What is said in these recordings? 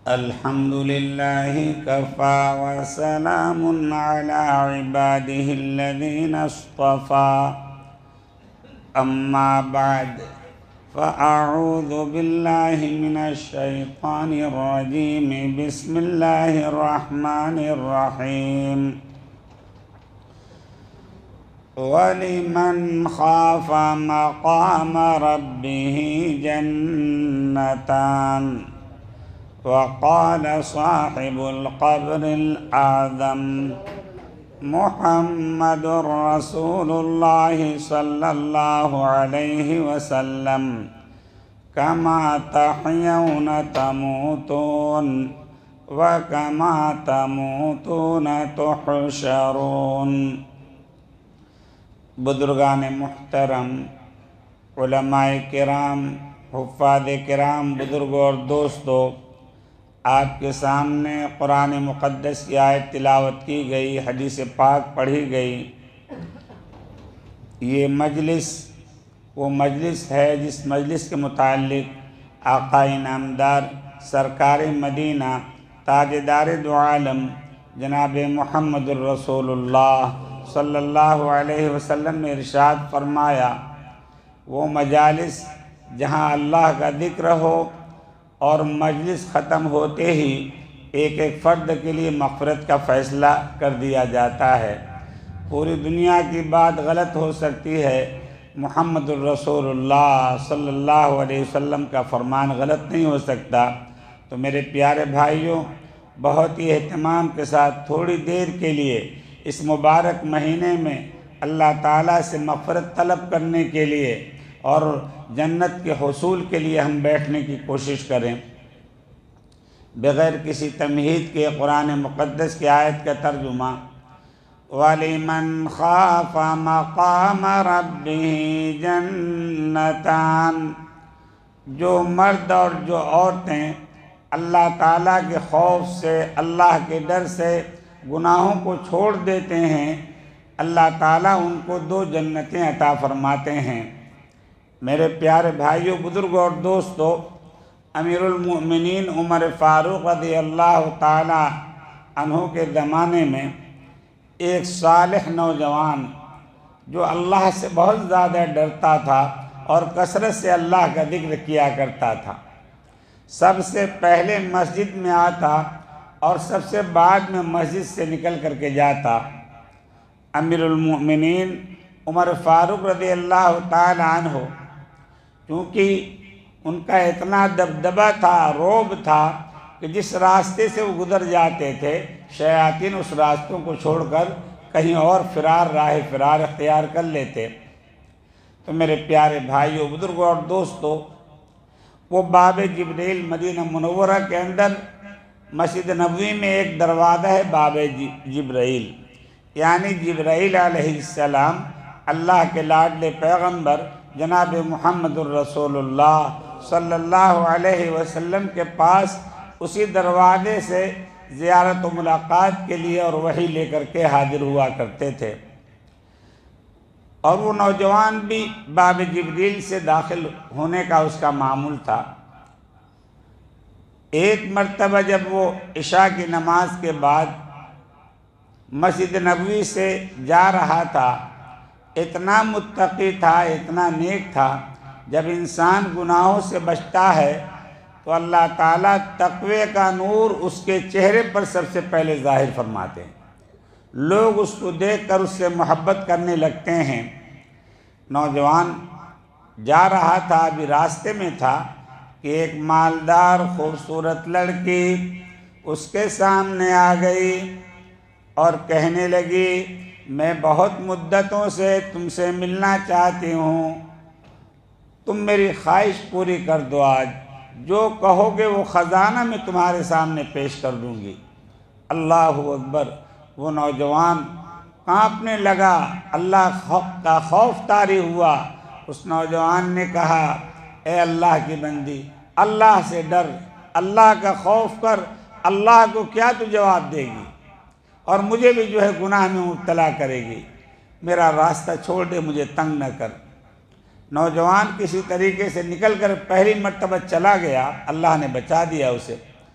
الحمد لله كفى وسلام على عباده الذين اصطفى أما بعد فأعوذ بالله من الشيطان الرجيم بسم الله الرحمن الرحيم ولمن خاف مقام ربه جنتان وقال صاحب القبر الأعظم محمد رسول الله صلى الله عليه وسلم كما تحيون تموتون وكما تموتون تحشرون۔ بزرگان محترم، علماء کرام، حفاظ کرام، بزرگوں اور دوستوں، آپ کے سامنے قرآن مقدس کی آیت تلاوت کی گئی، حدیث پاک پڑھی گئی۔ یہ مجلس وہ مجلس ہے جس مجلس کے متعلق آقا انعامدار سرکار مدینہ تاجدار دو عالم جناب محمد الرسول اللہ صلی اللہ علیہ وسلم نے ارشاد فرمایا، وہ مجالس جہاں اللہ کا ذکر ہو اور مجلس ختم ہوتے ہی ایک ایک فرد کے لیے مغفرت کا فیصلہ کر دیا جاتا ہے۔ پوری دنیا کی بات غلط ہو سکتی ہے، محمد الرسول اللہ صلی اللہ علیہ وسلم کا فرمان غلط نہیں ہو سکتا۔ تو میرے پیارے بھائیوں، بہت ہی اہتمام کے ساتھ تھوڑی دیر کے لیے اس مبارک مہینے میں اللہ تعالیٰ سے مغفرت طلب کرنے کے لیے اور جنت کے حصول کے لیے ہم بیٹھنے کی کوشش کریں۔ بغیر کسی تمہید کے قرآن مقدس کی آیت کا ترجمہ، وَلِمَنْ خَافَ مَقَامَ رَبِّهِ جَنَّتَانِ، جو مرد اور جو عورتیں اللہ تعالیٰ کے خوف سے، اللہ کے ڈر سے گناہوں کو چھوڑ دیتے ہیں، اللہ تعالیٰ ان کو 2 جنتیں عطا فرماتے ہیں۔ میرے پیارے بھائیوں، بزرگوں اور دوستوں، امیر المؤمنین عمر فاروق رضی اللہ تعالی عنہ کے زمانے میں ایک صالح نوجوان جو اللہ سے بہت زیادہ ڈرتا تھا اور کثرت سے اللہ کا ذکر کیا کرتا تھا، سب سے پہلے مسجد میں آتا اور سب سے بعد میں مسجد سے نکل کر کے جاتا۔ امیر المؤمنین عمر فاروق رضی اللہ تعالی عنہ، کیونکہ ان کا اتنا دبدبہ تھا، رعب تھا کہ جس راستے سے وہ گزر جاتے تھے شیاطین اس راستوں کو چھوڑ کر کہیں اور راہ فرار اختیار کر لیتے۔ تو میرے پیارے بھائیوں، بزرگوں اور دوستوں، وہ باب جبریل مدینہ منورہ کے اندر مسجد نبوی میں ایک دروازہ ہے، باب جبرائیل، یعنی جبرائیل علیہ السلام اللہ کے لاڈلے پیغمبر جناب محمد الرسول اللہ صلی اللہ علیہ وسلم کے پاس اسی دروازے سے زیارت و ملاقات کے لیے اور وحی لے کر کے حاضر ہوا کرتے تھے۔ اور وہ نوجوان بھی باب جبریل سے داخل ہونے کا اس کا معمول تھا۔ ایک مرتبہ جب وہ عشاء کی نماز کے بعد مسجد نبوی سے جا رہا تھا، اتنا متقی تھا، اتنا نیک تھا، جب انسان گناہوں سے بچتا ہے تو اللہ تعالیٰ تقوی کا نور اس کے چہرے پر سب سے پہلے ظاہر فرماتے ہیں، لوگ اس کو دیکھ کر اس سے محبت کرنے لگتے ہیں۔ نوجوان جا رہا تھا، ابھی راستے میں تھا کہ ایک مالدار خوبصورت لڑکی اس کے سامنے آ گئی اور کہنے لگی، میں بہت مدتوں سے تم سے ملنا چاہتی ہوں، تم میری خواہش پوری کر دو، آج جو کہو گے وہ خزانہ میں تمہارے سامنے پیش کر دوں گی۔ اللہ اکبر! وہ نوجوان کانپنے لگا، اللہ کا خوف طاری ہوا۔ اس نوجوان نے کہا، اے اللہ کی بندی، اللہ سے ڈر، اللہ کا خوف کر، اللہ کو کیا تو جواب دے گی اور مجھے بھی جو ہے گناہ میں مبتلا کرے گی، میرا راستہ چھوڑ دے، مجھے تنگ نہ کر۔ نوجوان کسی طریقے سے نکل کر پہلی مرتبہ چلا گیا، اللہ نے بچا دیا اسے۔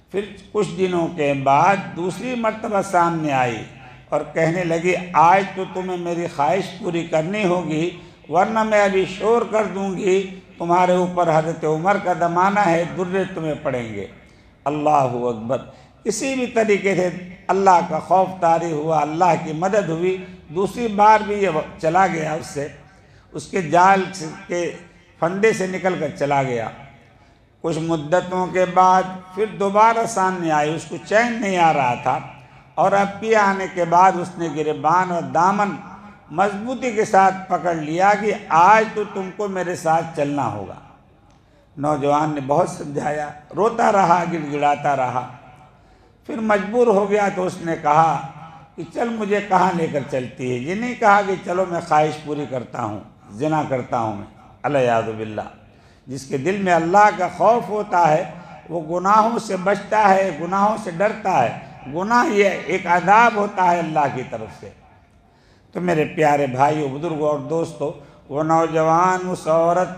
پھر کچھ دنوں کے بعد دوسری مرتبہ سامنے آئی اور کہنے لگی آج تو تمہیں میری خواہش پوری کرنی ہوگی، ورنہ میں ابھی شور کر دوں گی، تمہارے اوپر حضرت عمر کا زمانہ ہے، درے تمہیں پڑیں گے۔ اللہ اکبر! کسی بھی طریقے سے اللہ کا خوف طاری ہوا، اللہ کی مدد ہوئی، دوسری بار بھی یہ چلا گیا، اس کے جال کے پھندے سے نکل کر چلا گیا۔ کچھ مدتوں کے بعد پھر دوبارہ سامنے آئی، اس کو چین نہیں آ رہا تھا، اور اب کی آنے کے بعد اس نے گریبان اور دامن مضبوطی کے ساتھ پکڑ لیا کہ آج تو تم کو میرے ساتھ چلنا ہوگا۔ نوجوان نے بہت سمجھایا، روتا رہا، گڑ گڑاتا رہا، پھر مجبور ہو گیا تو اس نے کہا کہ چل مجھے کہاں لے کر چلتی ہے؟ یہ نہیں کہا کہ چلو میں خواہش پوری کرتا ہوں، زنا کرتا ہوں میں، العیاذ باللہ۔ جس کے دل میں اللہ کا خوف ہوتا ہے وہ گناہوں سے بچتا ہے، گناہوں سے ڈرتا ہے۔ گناہ یہ ایک عذاب ہوتا ہے اللہ کی طرف سے۔ تو میرے پیارے بھائیوں، بزرگوں اور دوستوں، وہ نوجوان اس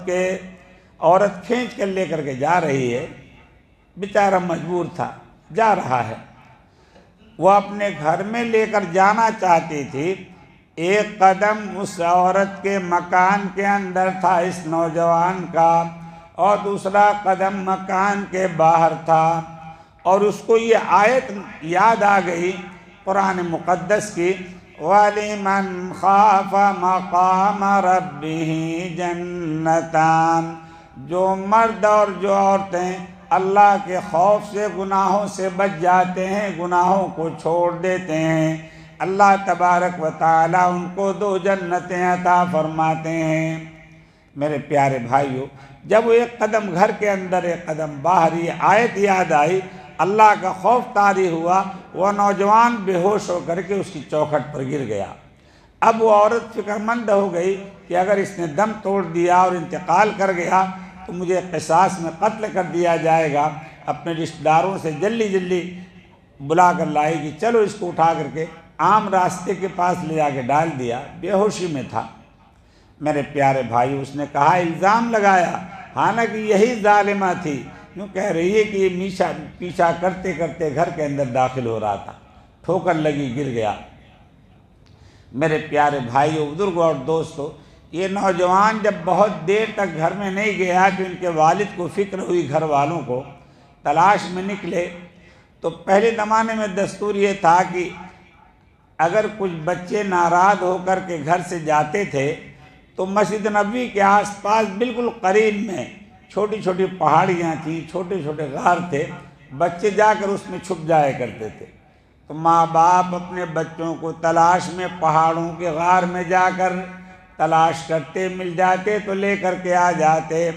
عورت کھینچ کر لے کر کے جا رہی ہے، بیچارہ مجبور تھا، جا رہا ہے۔ وہ اپنے گھر میں لے کر جانا چاہتی تھی، ایک قدم اس عورت کے مکان کے اندر تھا اس نوجوان کا، اور دوسرا قدم مکان کے باہر تھا، اور اس کو یہ آیت یاد آ گئی قرآن مقدس کی، وَلِمَنْ خَافَ مَقَامَ رَبِّهِ جَنَّتَانِ۔ جو مرد اور جو عورتیں اللہ کے خوف سے گناہوں سے بچ جاتے ہیں، گناہوں کو چھوڑ دیتے ہیں، اللہ تبارک و تعالیٰ ان کو 2 جنتیں عطا فرماتے ہیں۔ میرے پیارے بھائیوں، جب وہ ایک قدم گھر کے اندر ایک قدم باہر، یہ آیت یاد آئی، اللہ کا خوف طاری ہوا، وہ نوجوان بے ہوش ہو کر کے اس کی چوکھٹ پر گر گیا۔ اب وہ عورت فکر مند ہو گئی کہ اگر اس نے دم توڑ دیا اور انتقال کر گیا تو مجھے قصاص میں قتل کر دیا جائے گا۔ اپنے رشتہ داروں سے جلدی بلا کر لائی کہ چلو اس کو اٹھا کر کے عام راستے کے پاس لے جا کے ڈال دیا، بے ہوشی میں تھا۔ میرے پیارے بھائی، اس نے کہا، الزام لگایا، حالانکہ یہی ظالمہ تھی، یوں کہہ رہی ہے کہ یہ پیچھا کرتے کرتے گھر کے اندر داخل ہو رہا تھا، ٹھوکر لگی، گر گیا۔ میرے پیارے بھائیوں، بزرگوں اور دوستوں، یہ نوجوان جب بہت دیر تک گھر میں نہیں گیا کہ ان کے والد کو فکر ہوئی، گھر والوں کو تلاش میں نکلے، تو پہلے زمانے میں دستور یہ تھا کہ اگر کچھ بچے ناراض ہو کر کے گھر سے جاتے تھے تو مسجد نبوی کے آس پاس بالکل قریب میں چھوٹی چھوٹی پہاڑیاں تھیں، چھوٹے چھوٹے غار تھے، بچے جا کر اس میں چھپ جایا کرتے تھے۔ تو ماں باپ اپنے بچوں کو تلاش میں پہاڑوں کے غار میں جا کر تلاش کرتے، مل جاتے تو لے کر کے آ جاتے۔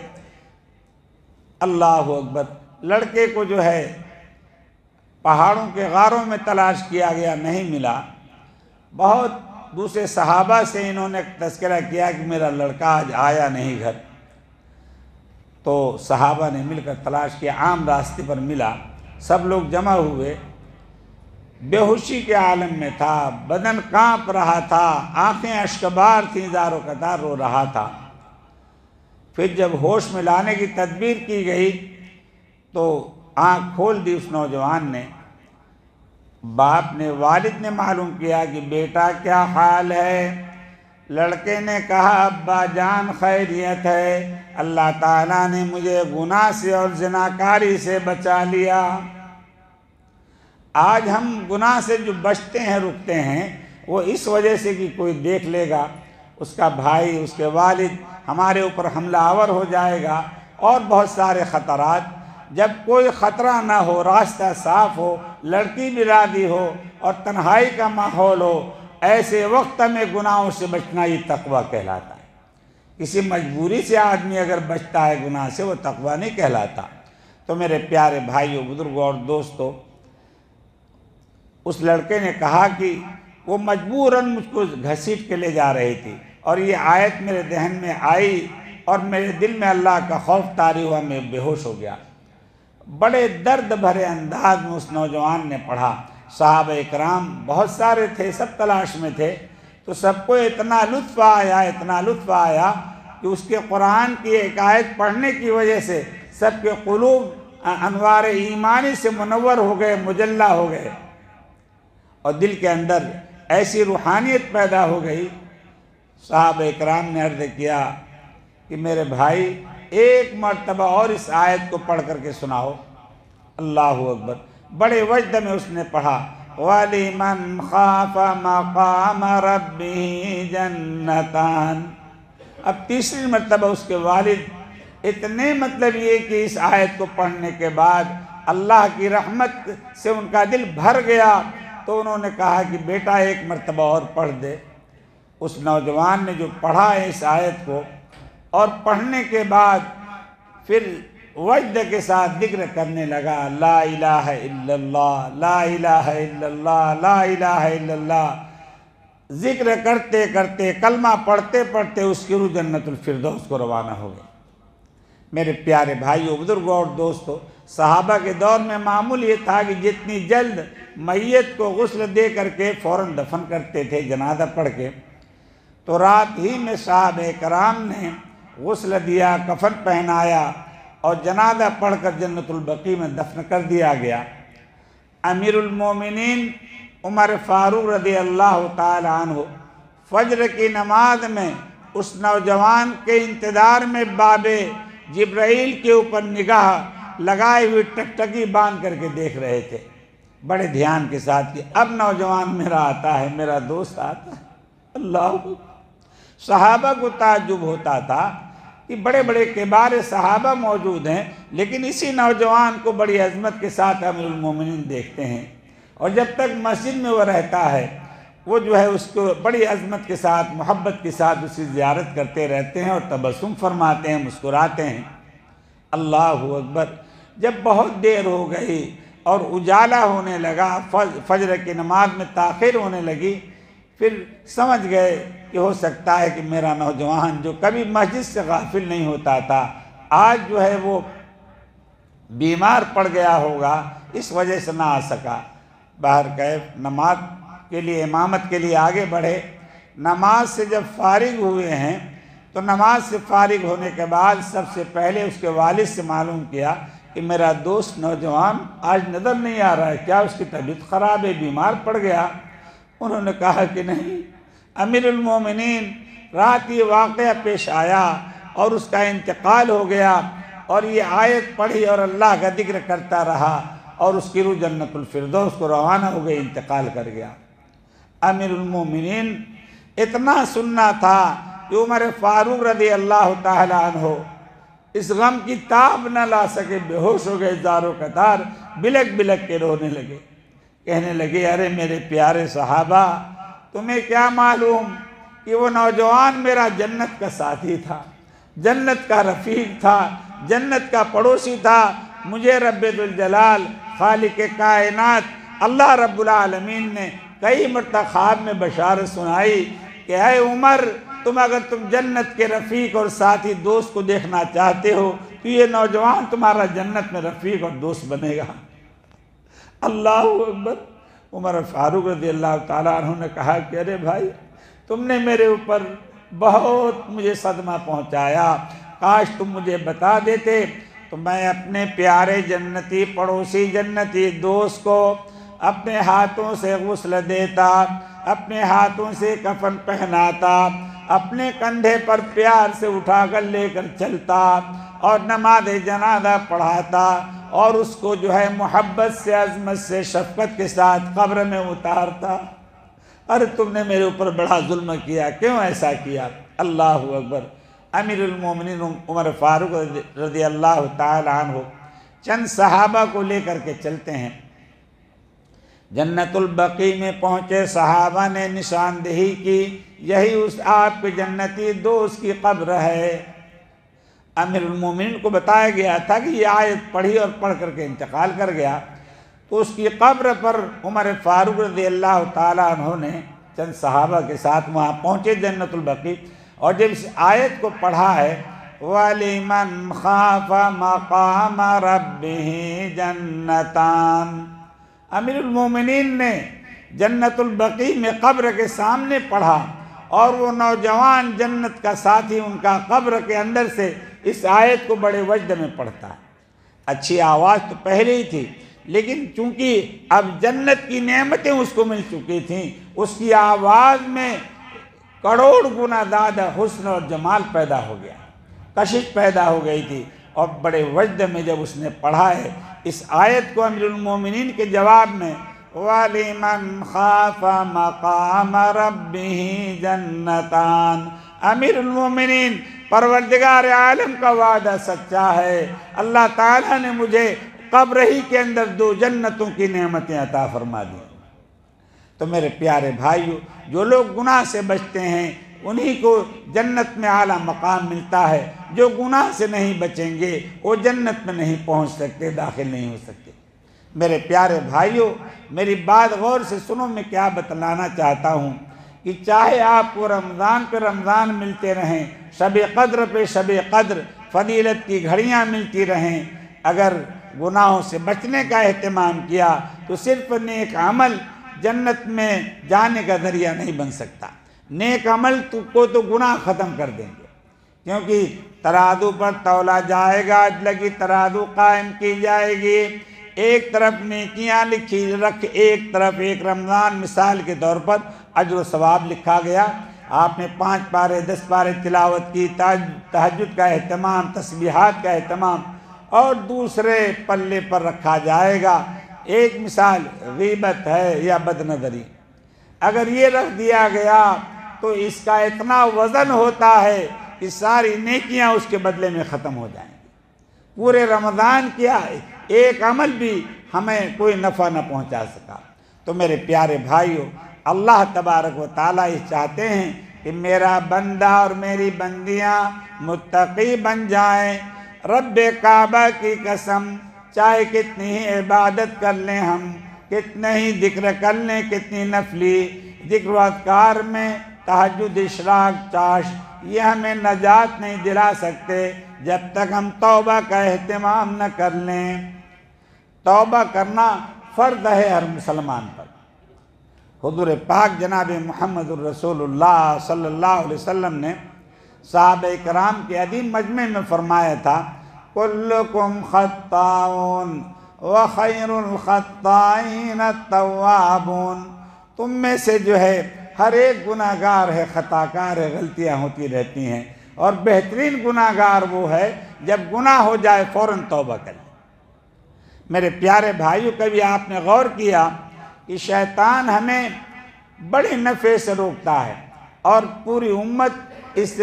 اللہ اکبر! لڑکے کو جو ہے پہاڑوں کے غاروں میں تلاش کیا گیا، نہیں ملا۔ بہت دوسرے صحابہ سے انہوں نے تذکرہ کیا کہ میرا لڑکا آج آیا نہیں گھر، تو صحابہ نے مل کر تلاش کیا، عام راستے پر ملا، سب لوگ جمع ہوئے، بے ہوشی کے عالم میں تھا، بدن کانپ رہا تھا، آنکھیں اشکبار تھیں، زار و قطار رو رہا تھا۔ پھر جب ہوش میں لانے کی تدبیر کی گئی تو آنکھ کھول دی اس نوجوان نے، باپ نے، والد نے معلوم کیا کہ بیٹا کیا حال ہے؟ لڑکے نے کہا، ابا جان خیریت ہے، اللہ تعالیٰ نے مجھے گناہ سے اور زناکاری سے بچا لیا۔ آج ہم گناہ سے جو بچتے ہیں، رکتے ہیں، وہ اس وجہ سے کہ کوئی دیکھ لے گا، اس کا بھائی، اس کے والد ہمارے اوپر حملہ آور ہو جائے گا، اور بہت سارے خطرات۔ جب کوئی خطرہ نہ ہو، راستہ صاف ہو، لڑکی بھی راضی ہو اور تنہائی کا ماحول ہو، ایسے وقت میں گناہوں سے بچنا یہ تقویٰ کہلاتا ہے۔ کسی مجبوری سے آدمی اگر بچتا ہے گناہ سے، وہ تقویٰ نہیں کہلاتا۔ تو میرے پیارے بھائیوں، بزرگوں اور دوستوں، اس لڑکے نے کہا کہ وہ مجبوراً مجھ کو گھسیٹ کے لے جا رہی تھی، اور یہ آیت میرے ذہن میں آئی اور میرے دل میں اللہ کا خوف طاری ہوا، میں بے ہوش ہو گیا۔ بڑے درد بھرے انداز میں اس نوجوان نے پڑھا۔ صحابہ اکرام بہت سارے تھے، سب تلاش میں تھے، تو سب کو اتنا لطف آیا کہ اس کے قرآن کی ایک آیت پڑھنے کی وجہ سے سب کے قلوب انوار ایمانی سے منور ہو گئے، مجلہ ہو گئے، اور دل کے اندر ایسی روحانیت پیدا ہو گئی۔ صحابہ اکرام نے عرض کیا کہ میرے بھائی ایک مرتبہ اور اس آیت کو پڑھ کر کے سناؤ۔ اللہ اکبر، بڑے وجد میں اس نے پڑھا، وَلِمَنْ خَافَ مَقَامَ رَبِّهِ جَنَّتَانِ۔ اب تیسری مرتبہ اس کے والد اتنے مطلب یہ کہ اس آیت کو پڑھنے کے بعد اللہ کی رحمت سے ان کا دل بھر گیا، تو انہوں نے کہا کہ بیٹا ایک مرتبہ اور پڑھ دے۔ اس نوجوان نے جو پڑھا ہے اس آیت کو، اور پڑھنے کے بعد پھر وجد کے ساتھ ذکر کرنے لگا، لا الہ الا اللہ، لا الہ الا اللہ، لا الہ الا اللہ، ذکر کرتے کرتے، کلمہ پڑھتے پڑھتے اس کی روح جنت الفردوس کو روانہ ہو گئی۔ میرے پیارے بھائیو، بزرگوں اور دوستو، صحابہ کے دور میں معمول یہ تھا کہ جتنی جلد میت کو غسل دے کر کے فوراً دفن کرتے تھے جنازہ پڑھ کے، تو رات ہی میں صحابہ کرام نے غسل دیا، کفن پہنایا اور جنازہ پڑھ کر جنت البقیع میں دفن کر دیا گیا۔ امیر المومنین عمر فاروق رضی اللہ تعالی عنہ فجر کی نماز میں اس نوجوان کے انتظار میں باب جبرائیل کے اوپر نگاہ لگائے ہوئے ٹکٹکی باندھ کر کے دیکھ رہے تھے، بڑے دھیان کے ساتھ کہ اب نوجوان میرا آتا ہے، میرا دوست آتا ہے۔ اللہ، صحابہ کو تعجب ہوتا تھا کہ بڑے بڑے کبار صحابہ موجود ہیں، لیکن اسی نوجوان کو بڑی عظمت کے ساتھ امیر المومنین دیکھتے ہیں، اور جب تک مسجد میں وہ رہتا ہے وہ جو ہے اس کو بڑی عظمت کے ساتھ، محبت کے ساتھ اس کی زیارت کرتے رہتے ہیں اور تبسم فرماتے ہیں، مسکراتے ہیں۔ اللہ اکبر، جب بہت دیر ہو گئی اور اجالا ہونے لگا، فجر کی نماز میں تاخیر ہونے لگی، پھر سمجھ گئے کہ ہو سکتا ہے کہ میرا نوجوان جو کبھی مسجد سے غافل نہیں ہوتا تھا، آج جو ہے وہ بیمار پڑ گیا ہوگا، اس وجہ سے نہ آ سکا۔ بہرکیف نماز کے لیے، امامت کے لیے آگے بڑھے۔ نماز سے جب فارغ ہوئے ہیں تو نماز سے فارغ ہونے کے بعد سب سے پہلے اس کے والد سے معلوم کیا کہ میرا دوست نوجوان آج نظر نہیں آ رہا ہے، کیا اس کی طبیعت خراب ہے، بیمار پڑ گیا؟ انہوں نے کہا کہ نہیں امیر المومنین، رات یہ واقعہ پیش آیا اور اس کا انتقال ہو گیا، اور یہ آیت پڑھی اور اللہ کا ذکر کرتا رہا اور اس کی روح جنت الفردوس کو روانہ ہو گئی، انتقال کر گیا۔ امیر المومنین اتنا سننا تھا کہ عمر فاروق رضی اللہ تعالی عنہ اس غم کی تاب نہ لا سکے، بے ہوش ہو گئے، زار و قطار، بلک بلک کے رونے لگے، کہنے لگے ارے میرے پیارے صحابہ، تمہیں کیا معلوم کہ وہ نوجوان میرا جنت کا ساتھی تھا، جنت کا رفیق تھا، جنت کا پڑوسی تھا۔ مجھے رب ذوالجلال، خالق کائنات اللہ رب العالمین نے کئی مرتبہ خواب میں بشارت سنائی کہ اے عمر، اگر تم جنت کے رفیق اور ساتھی دوست کو دیکھنا چاہتے ہو تو یہ نوجوان تمہارا جنت میں رفیق اور دوست بنے گا۔ اللہ اکبر۔ عمر فاروق رضی اللہ تعالیٰ عنہ نے کہا کہ ارے بھائی، تم نے میرے اوپر بہت مجھے صدمہ پہنچایا، کاش تم مجھے بتا دیتے تو میں اپنے پیارے جنتی پڑوسی، جنتی دوست کو اپنے ہاتھوں سے غسل دیتا، اپنے ہاتھوں سے کفن پہناتا، اپنے کندھے پر پیار سے اٹھا کر لے کر چلتا اور نماز جنازہ پڑھاتا، اور اس کو جو ہے محبت سے، عظمت سے، شفقت کے ساتھ قبر میں اتارتا۔ ارے تم نے میرے اوپر بڑا ظلم کیا، کیوں ایسا کیا؟ اللہ اکبر۔ امیر المومنین عمر فاروق رضی اللہ تعالی عنہ چند صحابہ کو لے کر کے چلتے ہیں، جنت البقیع میں پہنچے، صحابہ نے نشاندہی کی، یہی اس آپ کے جنتی دوست کی قبر ہے۔ امیر المومنین کو بتایا گیا تھا کہ یہ آیت پڑھی اور پڑھ کر کے انتقال کر گیا، تو اس کی قبر پر عمر فاروق رضی اللہ تعالیٰ عنہ نے چند صحابہ کے ساتھ وہاں پہنچے جنت البقیع، اور جب اس آیت کو پڑھا ہے وَلِمَنْ خَافَ مَقَامَ رَبِّهِ جَنَّتَانِ، امیر المومنین نے جنت البقیع میں قبر کے سامنے پڑھا، اور وہ نوجوان جنت کا ساتھی ان کا قبر کے اندر سے اس آیت کو بڑے وجد میں پڑھتا ہے۔ اچھی آواز تو پہلے ہی تھی، لیکن چونکہ اب جنت کی نعمتیں اس کو مل چکی تھیں، اس کی آواز میں کروڑ گنا زیادہ حسن اور جمال پیدا ہو گیا، کشش پیدا ہو گئی تھی۔ اور بڑے وجد میں جب اس نے پڑھا ہے اس آیت کو امیر المومنین کے جواب میں، وَلِمَنْ خَافَ مَقَامَ رَبِّهِ جَنَّتَانِ، امیر المومنین پروردگار عالم کا وعدہ سچا ہے، اللہ تعالیٰ نے مجھے قبر ہی کے اندر 2 جنتوں کی نعمتیں عطا فرما دی۔ تو میرے پیارے بھائیو، جو لوگ گناہ سے بچتے ہیں انہی کو جنت میں اعلیٰ مقام ملتا ہے، جو گناہ سے نہیں بچیں گے وہ جنت میں نہیں پہنچ سکتے، داخل نہیں ہو سکتے۔ میرے پیارے بھائیو، میری بات غور سے سنو، میں کیا بتلانا چاہتا ہوں کہ چاہے آپ کو رمضان پہ رمضان ملتے رہیں، شب قدر پہ شب قدر، فضیلت کی گھڑیاں ملتی رہیں، اگر گناہوں سے بچنے کا اہتمام کیا تو صرف نیک عمل جنت میں جانے کا ذریعہ نہیں بن سکتا۔ نیک عمل کو تو گناہ ختم کر دیں گے، کیونکہ ترازو پر تولا جائے گا، عدل کی ترازو قائم کی جائے گی، ایک طرف نیکیاں لکھی رکھ، ایک طرف ایک رمضان مثال کے طور پر اجر و ثواب لکھا گیا، آپ نے 5 پارے 10 پارے تلاوت کی، تہجد کا اہتمام، تسبیحات کا اہتمام، اور دوسرے پلے پر رکھا جائے گا ایک مثال غیبت ہے یا بد نظری، اگر یہ رکھ دیا گیا تو اس کا اتنا وزن ہوتا ہے کہ ساری نیکیاں اس کے بدلے میں ختم ہو جائیں گی۔ پورے رمضان کیا ایک عمل بھی ہمیں کوئی نفع نہ پہنچا سکا۔ تو میرے پیارے بھائیو، اللہ تبارک و تعالیٰ یہ چاہتے ہیں کہ میرا بندہ اور میری بندیاں متقی بن جائیں۔ رب کعبہ کی قسم، چاہے کتنی ہی عبادت کر لیں ہم، کتنے ہی ذکر کر لیں، کتنی نفلی ذکر و اذکار میں تہجد، اشراق، چاش، یہ ہمیں نجات نہیں دلا سکتے جب تک ہم توبہ کا اہتمام نہ کر لیں۔ توبہ کرنا فرض ہے ہر مسلمان پر۔ حضور پاک جناب محمد الرسول اللہ صلی اللہ علیہ وسلم نے صحابہ کرام کے عظیم مجمع میں فرمایا تھا، کلکم خطاؤن وخیر الخطائین التوابون، تم میں سے جو ہے ہر ایک گناہ گار ہے، خطا کار ہے، غلطیاں ہوتی رہتی ہیں، اور بہترین گناہ گار وہ ہے جب گناہ ہو جائے فوراً توبہ کر لے۔ میرے پیارے بھائیو، کبھی آپ نے غور کیا کہ شیطان ہمیں بڑے نفع سے روکتا ہے، اور پوری امت اس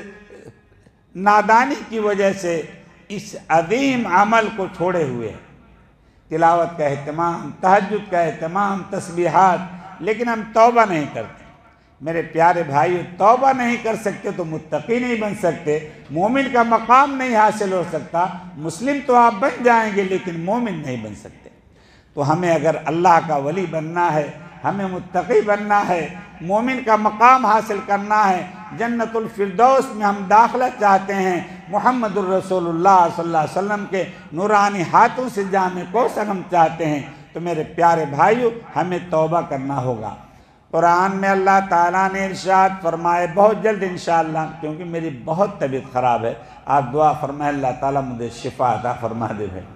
نادانی کی وجہ سے اس عظیم عمل کو چھوڑے ہوئے ہے، تلاوت کا اہتمام، تہجد کا اہتمام، تسبیحات، لیکن ہم توبہ نہیں کرتے۔ میرے پیارے بھائیو، توبہ نہیں کر سکتے تو متقی نہیں بن سکتے، مومن کا مقام نہیں حاصل ہو سکتا۔ مسلم تو آپ بن جائیں گے لیکن مومن نہیں بن سکتے۔ تو ہمیں اگر اللہ کا ولی بننا ہے، ہمیں متقی بننا ہے، مومن کا مقام حاصل کرنا ہے، جنت الفردوس میں ہم داخلہ چاہتے ہیں، محمد الرسول اللہ صلی اللہ علیہ وسلم کے نورانی ہاتھوں سے جام کوثر ہم چاہتے ہیں، تو میرے پیارے بھائیو ہمیں توبہ کرنا ہوگا۔ قرآن میں اللہ تعالیٰ نے ارشاد فرمائے، بہت جلد انشاءاللہ، کیونکہ میری بہت طبیعت خراب ہے، آپ دعا فرمائے اللہ تعالیٰ مجھے شفا عطا فرما دے بھائی۔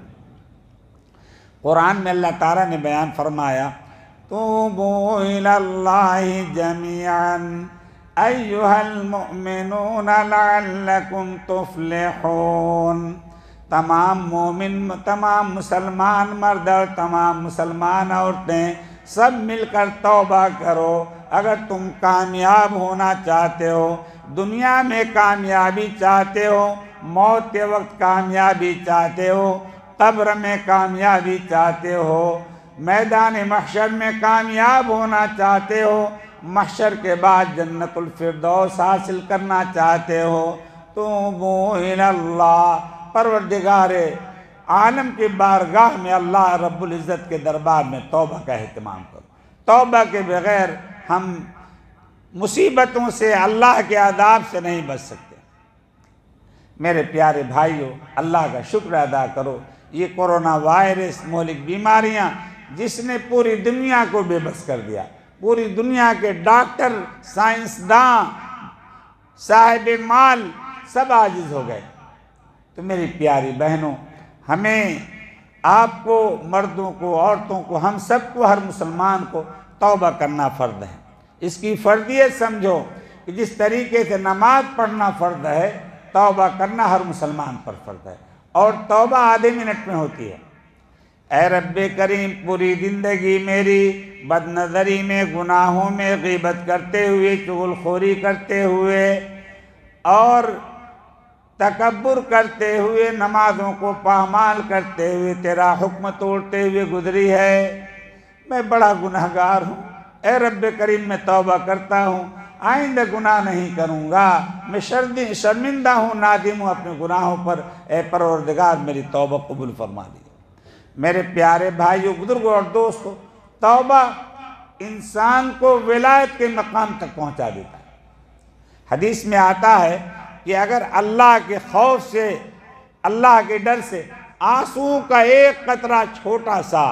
قرآن میں اللہ تعالیٰ نے بیان فرمایا، توبوا الی اللہ جمیعا ایھا المؤمنون لعلکم تفلحون، تمام مومن، تمام مسلمان مرد اور تمام مسلمان عورتیں سب مل کر توبہ کرو اگر تم کامیاب ہونا چاہتے ہو، دنیا میں کامیابی چاہتے ہو، موت کے وقت کامیابی چاہتے ہو، قبر میں کامیابی چاہتے ہو، میدان محشر میں کامیاب ہونا چاہتے ہو، محشر کے بعد جنت الفردوس حاصل کرنا چاہتے ہو، توبوا الی اللہ، پروردگار عالم کی بارگاہ میں اللہ رب العزت کے دربار میں توبہ کا اہتمام کرو۔ توبہ کے بغیر ہم مصیبتوں سے، اللہ کے عذاب سے نہیں بچ سکتے۔ میرے پیارے بھائیو، اللہ کا شکر ادا کرو، یہ کورونا وائرس، مہلک بیماریاں جس نے پوری دنیا کو بے بس کر دیا، پوری دنیا کے ڈاکٹر، سائنسداں، صاحب مال سب عاجز ہو گئے۔ تو میری پیاری بہنوں، ہمیں آپ کو، مردوں کو، عورتوں کو، ہم سب کو، ہر مسلمان کو توبہ کرنا فرض ہے۔ اس کی فرضیت سمجھو کہ جس طریقے سے نماز پڑھنا فرض ہے، توبہ کرنا ہر مسلمان پر فرض ہے، اور توبہ آدھے منٹ میں ہوتی ہے۔ اے رب کریم، پوری زندگی میری بد نظری میں، گناہوں میں، غیبت کرتے ہوئے، چغل خوری کرتے ہوئے اور تکبر کرتے ہوئے، نمازوں کو پامال کرتے ہوئے، تیرا حکم توڑتے ہوئے گزری ہے۔ میں بڑا گنہگار ہوں، اے رب کریم میں توبہ کرتا ہوں، آئندہ گناہ نہیں کروں گا، میں شرمندہ ہوں، نادم ہوں اپنے گناہوں پر، اے پروردگار میری توبہ قبول فرما دی۔ میرے پیارے بھائیوں، بزرگوں اور دوستوں، توبہ انسان کو ولایت کے مقام تک پہنچا دیتا ہے۔ حدیث میں آتا ہے کہ اگر اللہ کے خوف سے، اللہ کے ڈر سے آنسو کا ایک قطرہ چھوٹا سا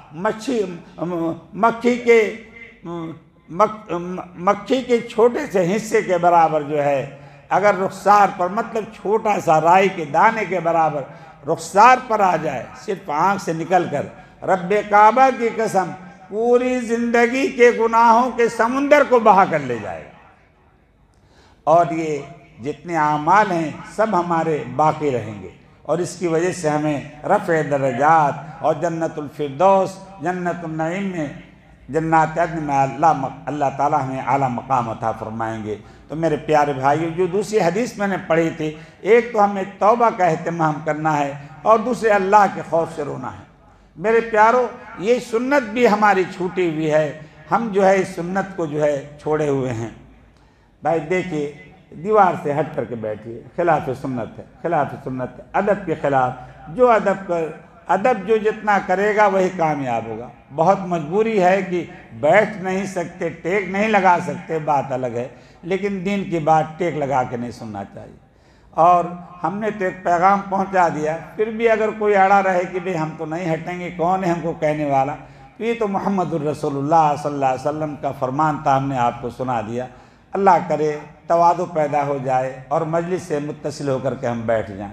مکھی کے چھوٹے سے حصے کے برابر جو ہے، اگر رخسار پر، مطلب چھوٹا سا رائی کے دانے کے برابر رخسار پر آ جائے، صرف آنکھ سے نکل کر، رب کعبہ کی قسم پوری زندگی کے گناہوں کے سمندر کو بہا کر لے جائے گا، اور یہ جتنے اعمال ہیں سب ہمارے باقی رہیں گے، اور اس کی وجہ سے ہمیں رفع درجات اور جنت الفردوس، جنت النعیم میں، جنات عدن میں اللہ تعالیٰ ہمیں اعلیٰ مقام عطا فرمائیں گے۔ تو میرے پیارے بھائیو، جو دوسری حدیث میں نے پڑھی تھی، ایک تو ہمیں توبہ کا اہتمام کرنا ہے، اور دوسرے اللہ کے خوف سے رونا ہے۔ میرے پیارو، یہ سنت بھی ہماری چھوٹی ہوئی ہے، ہم جو ہے اس سنت کو جو ہے چھوڑے ہوئے ہیں۔ بھائی دیکھیے، دیوار سے ہٹ کر کے بیٹھیے، خلاف سنت ہے، خلاف سنت ہے، ادب کے خلاف۔ جو ادب جو جتنا کرے گا وہی کامیاب ہوگا۔ بہت مجبوری ہے کہ بیٹھ نہیں سکتے، ٹیک نہیں لگا سکتے، بات الگ ہے، لیکن دین کی بات ٹیک لگا کے نہیں سننا چاہیے۔ اور ہم نے تو ایک پیغام پہنچا دیا، پھر بھی اگر کوئی اڑا رہے کہ بھئی ہم تو نہیں ہٹیں گے، کون ہے ہم کو کہنے والا، تو یہ تو محمد الرسول اللہ صلی اللہ علیہ وسلم کا فرمان تھا، ہم نے آپ کو سنا دیا۔ اللہ کرے تواضع پیدا ہو جائے اور مجلس سے متصل ہو کر کے ہم بیٹھ جائیں۔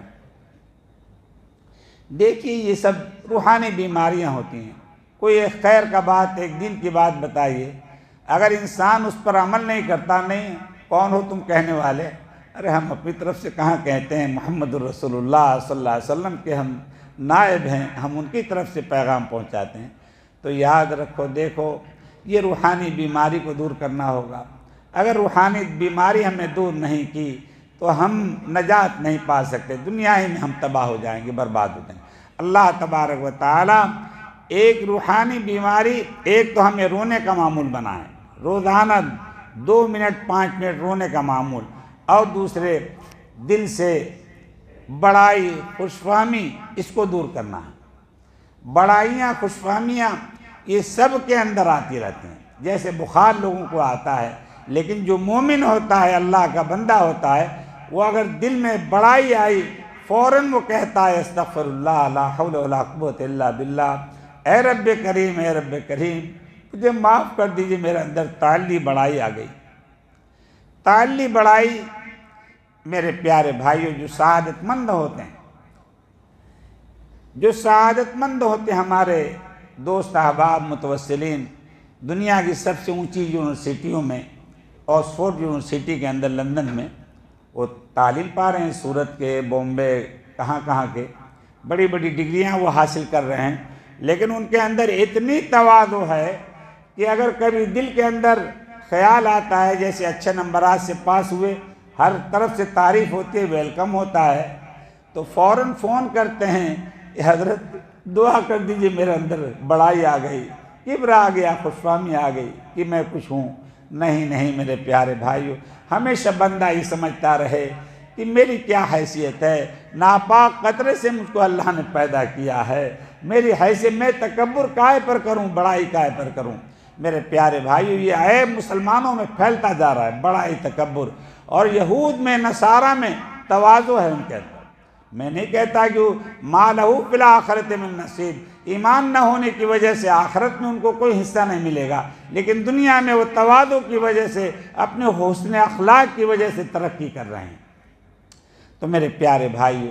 دیکھیے، یہ سب روحانی بیماریاں ہوتی ہیں۔ کوئی ایک خیر کا بات، ایک دین کی بات بتائیے، اگر انسان اس پر عمل نہیں کرتا، نہیں کون ہو تم کہنے والے، ارے ہم اپنی طرف سے کہاں کہتے ہیں، محمد الرسول اللہ صلی اللہ علیہ وسلم کے ہم نائب ہیں، ہم ان کی طرف سے پیغام پہنچاتے ہیں۔ تو یاد رکھو، دیکھو، یہ روحانی بیماری کو دور کرنا ہوگا۔ اگر روحانی بیماری ہم نے دور نہیں کی تو ہم نجات نہیں پا سکتے، دنیا ہی میں ہم تباہ ہو جائیں گے، برباد ہو جائیں گے۔ اللہ تبارک و تعالی ایک روحانی بیماری، ایک تو ہمیں رونے کا معمول بنائے، روزانہ 2 منٹ 5 منٹ رونے کا معمول، اور دوسرے دل سے بڑائی، خوش فہمی، اس کو دور کرنا ہے۔ بڑائیاں، خوش فہمیاں یہ سب کے اندر آتی رہتی ہیں، جیسے بخار لوگوں کو آتا ہے، لیکن جو مومن ہوتا ہے، اللہ کا بندہ ہوتا ہے، وہ اگر دل میں بڑائی آئی، فوراً وہ کہتا ہے استغفر اللہ، لا حول ولا قوت الا باللہ، اے رب کریم، اے رب کریم مجھے معاف کر دیجئے، میرے اندر تعلی بڑائی آ گئی۔ تعلی بڑائی، میرے پیارے بھائیوں، جو سعادت مند ہوتے ہیں، جو سعادت مند ہوتے ہیں، ہمارے دوست احباب متوسلین، دنیا کی سب سے اونچی یونیورسٹیوں میں، آکسفورڈ یونیورسٹی کے اندر لندن میں، وہ تعلیم پا رہے ہیں، سورت کے، بامبے، کہاں کہاں کے، بڑی بڑی ڈگریاں وہ حاصل کر رہے ہیں، لیکن ان کے اندر اتنی تواضع ہے کہ اگر کبھی دل کے اندر خیال آتا ہے، جیسے اچھے نمبرات سے پاس ہوئے، ہر طرف سے تعریف ہوتی ہے، ویلکم ہوتا ہے، تو فوراً فون کرتے ہیں کہ حضرت دعا کر دیجئے، میرے اندر بڑائی آ گئی، کبر آ گیا، خوش فہمی آ گئی کہ میں کچھ ہوں۔ نہیں میرے پیارے بھائیو، ہمیشہ بندہ یہ سمجھتا رہے کہ میری کیا حیثیت ہے، ناپاک قطرے سے مجھ کو اللہ نے پیدا کیا ہے، میری حیثیت، میں تکبر کائے پر کروں، بڑائی کائے پر کروں۔ میرے پیارے بھائیو، یہ عیب مسلمانوں میں پھیلتا جا رہا ہے، بڑائی، تکبر، اور یہود میں، نصارہ میں تواضع ہے ان کے اندر۔ میں نہیں کہتا کہ ما لہو فی الآخرۃ من نصیب، ایمان نہ ہونے کی وجہ سے آخرت میں ان کو کوئی حصہ نہیں ملے گا، لیکن دنیا میں وہ تواضع کی وجہ سے، اپنے حسن اخلاق کی وجہ سے ترقی کر رہے ہیں۔ تو میرے پیارے بھائیو،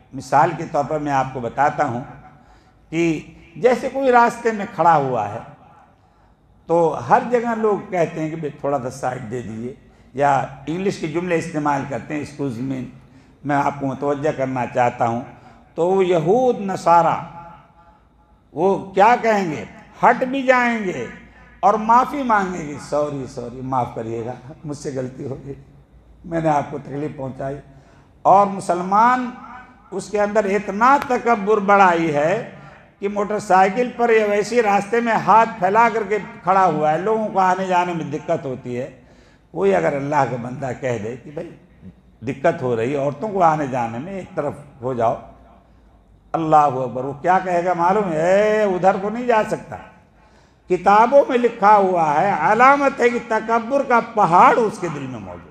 مثال کے طور پر میں آپ کو بتاتا ہوں کہ جیسے کوئی راستے میں کھڑا ہوا ہے تو ہر جگہ لوگ کہتے ہیں کہ بھئی تھوڑا سا سائڈ دے دیجیے، یا انگلش کے جملے استعمال کرتے ہیں ایکسکیوز می، میں آپ کو متوجہ کرنا چاہتا ہوں۔ تو وہ یہود نصارہ وہ کیا کہیں گے؟ ہٹ بھی جائیں گے اور معافی مانگیں گے، سوری معاف کریے گا، مجھ سے غلطی ہو گئی، میں نے آپ کو تکلیف پہنچائی۔ اور مسلمان اس کے اندر اتنا تکبر بڑائی ہے کہ موٹر سائیکل پر یا ویسی راستے میں ہاتھ پھیلا کر کے کھڑا ہوا ہے، لوگوں کو آنے جانے میں دقت ہوتی ہے، کوئی اگر اللہ کا بندہ کہہ دے کہ بھائی دقت ہو رہی ہے عورتوں کو آنے جانے میں، ایک طرف ہو جاؤ، اللہ اکبر، وہ کیا کہے گا معلوم ہے؟ ادھر کو نہیں جا سکتا۔ کتابوں میں لکھا ہوا ہے، علامت ہے کہ تکبر کا پہاڑ اس کے دل میں موجود۔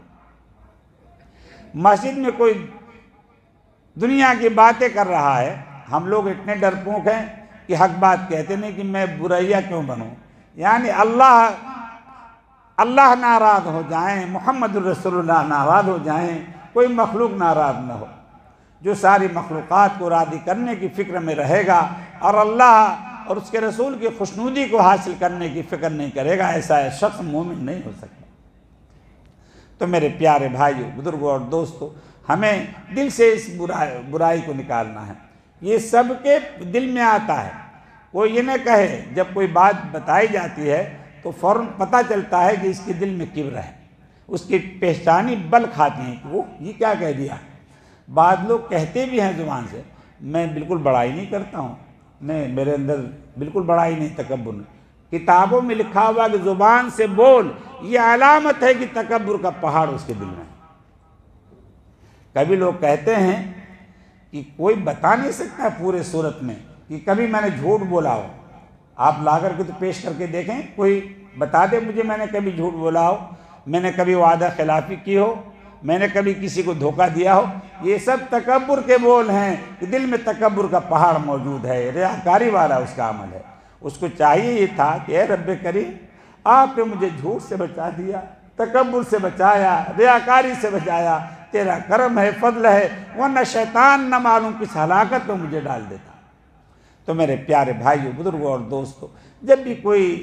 مسجد میں کوئی دنیا کی باتیں کر رہا ہے، ہم لوگ اتنے ڈرپوک ہیں کہ حق بات کہتے نہیں کہ میں بریا کیوں بنوں، یعنی اللہ ناراض ہو جائیں، محمد الرسول اللہ ناراض ہو جائیں، کوئی مخلوق ناراض نہ ہو۔ جو ساری مخلوقات کو راضی کرنے کی فکر میں رہے گا اور اللہ اور اس کے رسول کی خوشنودی کو حاصل کرنے کی فکر نہیں کرے گا، ایسا شخص مومن نہیں ہو سکتا۔ تو میرے پیارے بھائیوں، بزرگوں اور دوستوں، ہمیں دل سے اس برائی کو نکالنا ہے۔ یہ سب کے دل میں آتا ہے، کوئی یہ نہ کہے جب کوئی بات بتائی جاتی ہے تو فوراً پتہ چلتا ہے کہ اس کے دل میں کبر ہے، اس کی پہچانی بل کھاتی ہیں کہ وہ یہ کیا کہہ دیا۔ بعض لوگ کہتے بھی ہیں زبان سے، میں بالکل بڑائی نہیں کرتا ہوں، میرے اندر بالکل بڑائی نہیں، تکبر نہیں۔ کتابوں میں لکھا ہوا کہ زبان سے بول، یہ علامت ہے کہ تکبر کا پہاڑ اس کے دل میں ہے۔ کبھی لوگ کہتے ہیں کہ کوئی بتا نہیں سکتا پورے صورت میں کہ کبھی میں نے جھوٹ بولا ہو، آپ لا کر کے تو پیش کر کے دیکھیں، کوئی بتا دے مجھے میں نے کبھی جھوٹ بولا ہو، میں نے کبھی وعدہ خلافی کی ہو، میں نے کبھی کسی کو دھوکہ دیا ہو۔ یہ سب تکبر کے بول ہیں کہ دل میں تکبر کا پہاڑ موجود ہے، ریاکاری والا اس کا عمل ہے۔ اس کو چاہیے یہ تھا کہ اے رب کریم، آپ نے مجھے جھوٹ سے بچا دیا، تکبر سے بچایا، ریاکاری سے بچایا، تیرا کرم ہے، فضل ہے، ورنہ شیطان نہ معلوم کس ہلاکت میں مجھے ڈال دیتا۔ تو میرے پیارے بھائیوں، بزرگوں اور دوستوں، جب بھی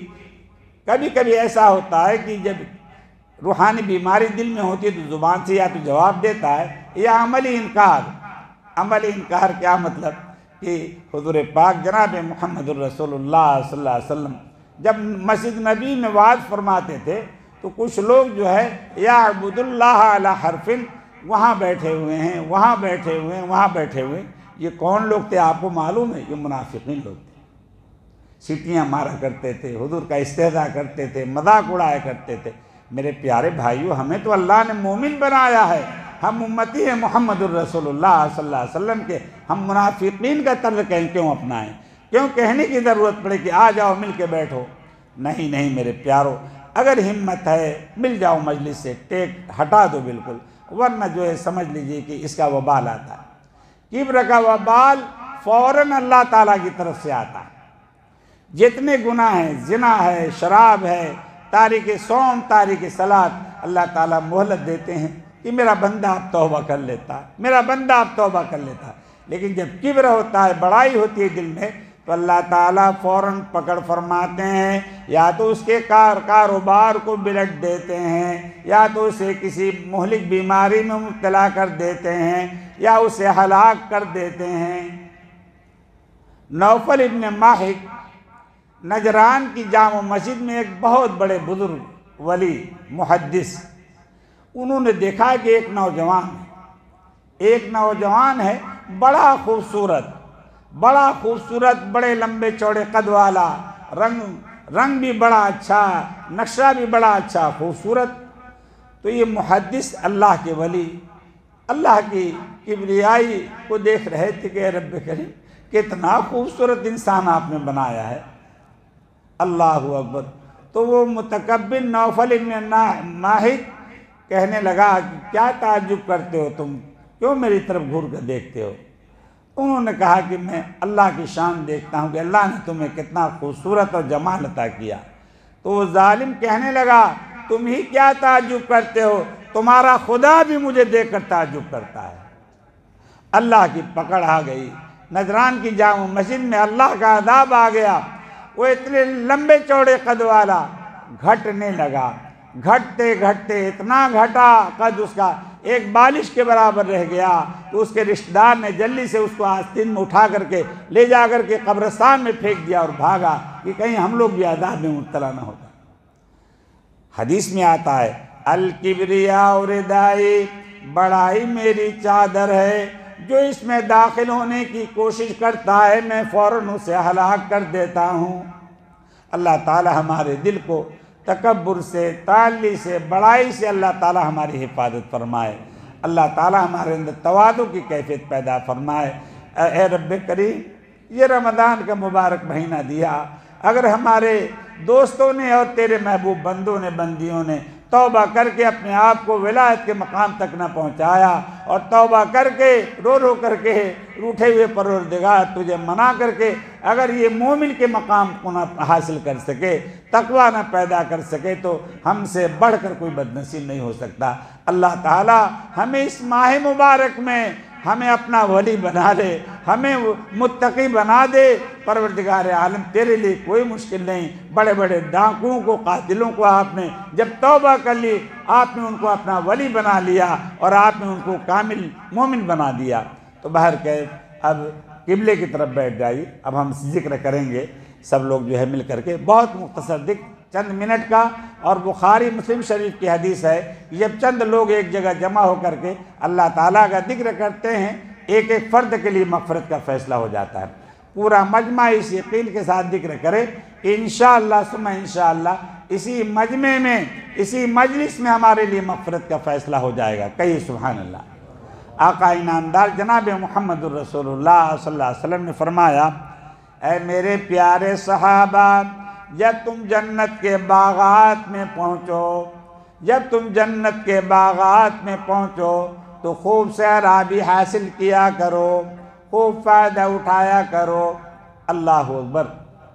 کبھی ایسا ہوتا ہے کہ جب روحانی بیماری دل میں ہوتی ہے تو زبان سے یا تو جواب دیتا ہے یا عملی انکار۔ عملی انکار کیا مطلب؟ کہ حضور پاک جناب محمد الرسول اللہ صلی اللہ علیہ وسلم جب مسجد نبی میں وعظ فرماتے تھے تو کچھ لوگ جو ہے یعبد اللہ علی حرف، وہاں بیٹھے ہوئے ہیں، وہاں بیٹھے ہوئے ہیں، وہاں بیٹھے ہوئے ہیں۔ یہ کون لوگ تھے آپ کو معلوم ہے؟ یہ منافقین لوگ تھے۔ سیٹیاں مارا کرتے تھے، حضور کا استہزاء کرتے تھے، مذاق اڑایا کرتے تھے۔ میرے پیارے بھائیوں، ہمیں تو اللہ نے مومن بنایا ہے، ہم امتی ہیں محمد الرسول اللہ صلی اللہ علیہ وسلم کے، ہم منافقین کا طرز کیوں اپنائیں؟ کیوں کہنے کی ضرورت پڑے کہ آ جاؤ مل کے بیٹھو؟ نہیں میرے پیارو، اگر ہمت ہے مل جاؤ مجلس سے، ٹیک ہٹا دو بالکل، ورنہ جو ہے سمجھ لیجئے کہ اس کا وبال آتا ہے۔ کبر کا وبال فوراً اللہ تعالیٰ کی طرف سے آتا ہے۔ جتنے گناہ ہیں، زنا ہے، شراب ہے، تاریک صوم، تاریک صلاۃ، اللہ تعالیٰ مہلت دیتے ہیں کہ میرا بندہ اب توبہ کر لیتا ہے، میرا بندہ اب توبہ کر لیتا ہے۔ لیکن جب کبر ہوتا ہے، بڑائی ہوتی ہے دل میں، تو اللہ تعالیٰ فوراً پکڑ فرماتے ہیں، یا تو اس کے کاروبار کو بلٹ دیتے ہیں، یا تو اسے کسی مہلک بیماری میں مبتلا کر دیتے ہیں، یا اسے ہلاک کر دیتے ہیں۔ نوفل ابن ماہک نجران کی جامع مسجد میں ایک بہت بڑے بزرگ ولی محدث، انہوں نے دیکھا کہ ایک نوجوان ہے، بڑا خوبصورت، بڑے لمبے چوڑے قد والا، رنگ بھی بڑا اچھا، نقشہ بھی بڑا اچھا، خوبصورت۔ تو یہ محدث اللہ کے ولی اللہ کی کبریائی کو دیکھ رہے تھے کہ اے رب کریم، کتنا خوبصورت انسان آپ نے بنایا ہے، اللہ اکبر۔ تو وہ متکبر نوفل ابن ماہک کہنے لگا کہ کیا تعجب کرتے ہو تم، کیوں میری طرف گھور کر دیکھتے ہو؟ انہوں نے کہا کہ میں اللہ کی شان دیکھتا ہوں کہ اللہ نے تمہیں کتنا خوبصورت اور جمال عطا کیا۔ تو وہ ظالم کہنے لگا تم ہی کیا تعجب کرتے ہو، تمہارا خدا بھی مجھے دیکھ کر تعجب کرتا ہے۔ اللہ کی پکڑ آ گئی۔ نجران کی جامع مسجد میں اللہ کا عذاب آ گیا۔ وہ اتنے لمبے چوڑے قد والا گھٹنے لگا، گھٹتے گھٹتے اتنا گھٹا قد اس کا ایک بالش کے برابر رہ گیا کہ اس کے رشتہ دار نے جلدی سے اس کو آستین میں اٹھا کر کے لے جا کر کے قبرستان میں پھینک دیا اور بھاگا کہ کہیں ہم لوگ بھی عذاب میں مبتلا نہ ہوتا۔ حدیث میں آتا ہے الکبریاء ردائی، بڑائی میری چادر ہے، جو اس میں داخل ہونے کی کوشش کرتا ہے میں فوراً اسے ہلاک کر دیتا ہوں۔ اللہ تعالی ہمارے دل کو تکبر سے، تعالی سے، بڑائی سے اللہ تعالی ہماری حفاظت فرمائے۔ اللہ تعالی ہمارے اندر تواضع کی کیفیت پیدا فرمائے۔ اے رب کریم، یہ رمضان کا مبارک مہینہ دیا، اگر ہمارے دوستوں نے اور تیرے محبوب بندوں نے، بندیوں نے توبہ کر کے اپنے آپ کو ولایت کے مقام تک نہ پہنچایا اور توبہ کر کے رو رو کر کے روٹھے ہوئے پروردگار تجھے منا کر کے اگر یہ مومن کے مقام کو نہ حاصل کر سکے، تقویٰ نہ پیدا کر سکے، تو ہم سے بڑھ کر کوئی بدنصیب نہیں ہو سکتا۔ اللہ تعالی ہمیں اس ماہ مبارک میں ہمیں اپنا ولی بنا دے، ہمیں متقی بنا دے۔ پروردگار عالم تیرے لیے کوئی مشکل نہیں۔ بڑے بڑے ڈاکوؤں کو، قاتلوں کو آپ نے جب توبہ کر لی، آپ نے ان کو اپنا ولی بنا لیا اور آپ نے ان کو کامل مومن بنا دیا۔ تو بہرکیف اب قبلے کی طرف بیٹھ جائیے، اب ہم ذکر کریں گے سب لوگ جو ہے مل کر کے، بہت مختصر ذکر چند منٹ کا، اور بخاری مسلم شریف کی حدیث ہے کہ جب چند لوگ ایک جگہ جمع ہو کر کے اللہ تعالیٰ کا ذکر کرتے ہیں، ایک ایک فرد کے لیے مغفرت کا فیصلہ ہو جاتا ہے۔ پورا مجمع اس یقین کے ساتھ ذکر کرے کہ انشاءاللہ ثم انشاءاللہ اسی مجمع میں، اسی مجلس میں ہمارے لیے مغفرت کا فیصلہ ہو جائے گا۔ کہیے سبحان اللہ۔ آقا انعامدار جناب محمد الرسول اللہ صلی اللہ علیہ وسلم نے فرمایا، اے میرے پیارے صحابہ، جب تم جنت کے باغات میں پہنچو، جب تم جنت کے باغات میں پہنچو تو خوب سیرابی حاصل کیا کرو، خوب فائدہ اٹھایا کرو۔ اللہ اکبر،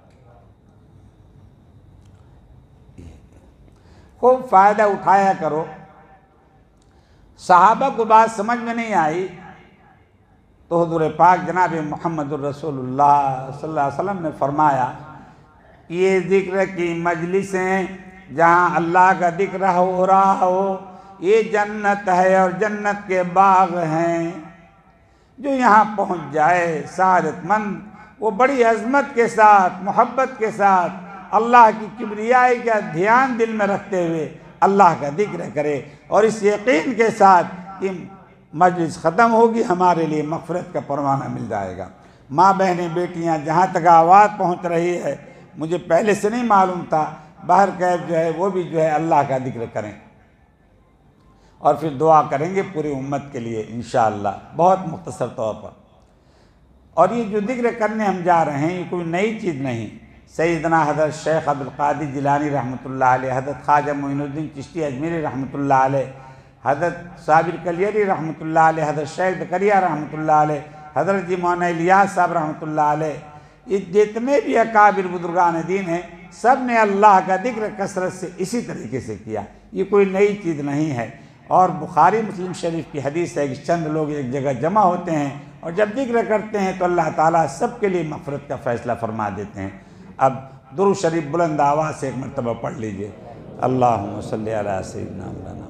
خوب فائدہ اٹھایا کرو۔ صحابہ کو بات سمجھ میں نہیں آئی تو حضور پاک جناب محمد الرسول اللہ صلی اللہ علیہ وسلم نے فرمایا، یہ ذکر کی مجلسیں جہاں اللہ کا ذکر ہو رہا ہو، یہ جنت ہے اور جنت کے باغ ہیں۔ جو یہاں پہنچ جائے سعادت مند، وہ بڑی عظمت کے ساتھ، محبت کے ساتھ، اللہ کی کبریائی کا دھیان دل میں رکھتے ہوئے اللہ کا ذکر کرے، اور اس یقین کے ساتھ کہ مجلس ختم ہوگی، ہمارے لیے مغفرت کا پروانہ مل جائے گا۔ ماں بہنیں بیٹیاں، جہاں تک آواز پہنچ رہی ہے، مجھے پہلے سے نہیں معلوم تھا، بہرکیف جو ہے وہ بھی جو ہے اللہ کا ذکر کریں اور پھر دعا کریں گے پوری امت کے لیے انشاءاللہ، بہت مختصر طور پر۔ اور یہ جو ذکر کرنے ہم جا رہے ہیں، یہ کوئی نئی چیز نہیں۔ سیدنا حضرت شیخ عبدالقادر جیلانی رحمۃ اللہ علیہ، حضرت خواجہ معین الدین چشتی اجمیری رحمۃ اللہ علیہ، حضرت صابر کلیری رحمۃ اللہ علیہ، حضرت شیخ زکریا رحمۃ اللہ علیہ، حضرت جی مولانا الیاس صاحب رحمۃ اللہ علیہ، یہ جتنے بھی اکابر بزرگان دین ہیں، سب نے اللہ کا ذکر کثرت سے اسی طریقے سے کیا۔ یہ کوئی نئی چیز نہیں ہے۔ اور بخاری مسلم شریف کی حدیث ہے کہ چند لوگ ایک جگہ جمع ہوتے ہیں اور جب ذکر کرتے ہیں تو اللہ تعالیٰ سب کے لیے مغفرت کا فیصلہ فرما دیتے ہیں۔ اب درود شریف بلند آواز سے ایک مرتبہ پڑھ لیجئے، اللہم صلی علی سیدنا مولانا۔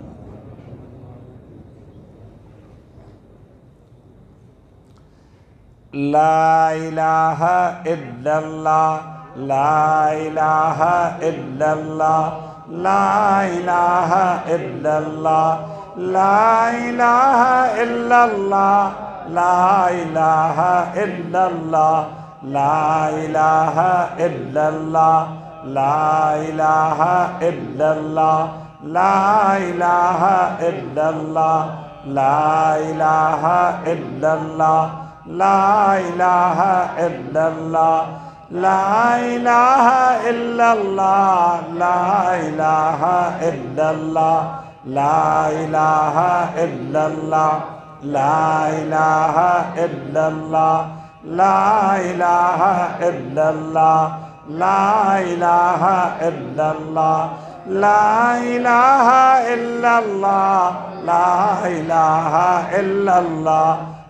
لا الہ الا اللہ، لا الہ الا اللہ، لا الہ الا اللہ، لا الہ الا اللہ، لا الہ الا اللہ، لا الہ الا اللہ، لا الہ الا اللہ، لا الہ الا اللہ، لا الہ الا اللہ، لا الہ الا اللہ، لا الہ الا اللہ، لا الہ الا اللہ، لا الہ الا اللہ، لا الہ الا اللہ، لا الہ الا اللہ، لا الہ الا اللہ، لا الہ الا اللہ، لا الہ الا اللہ،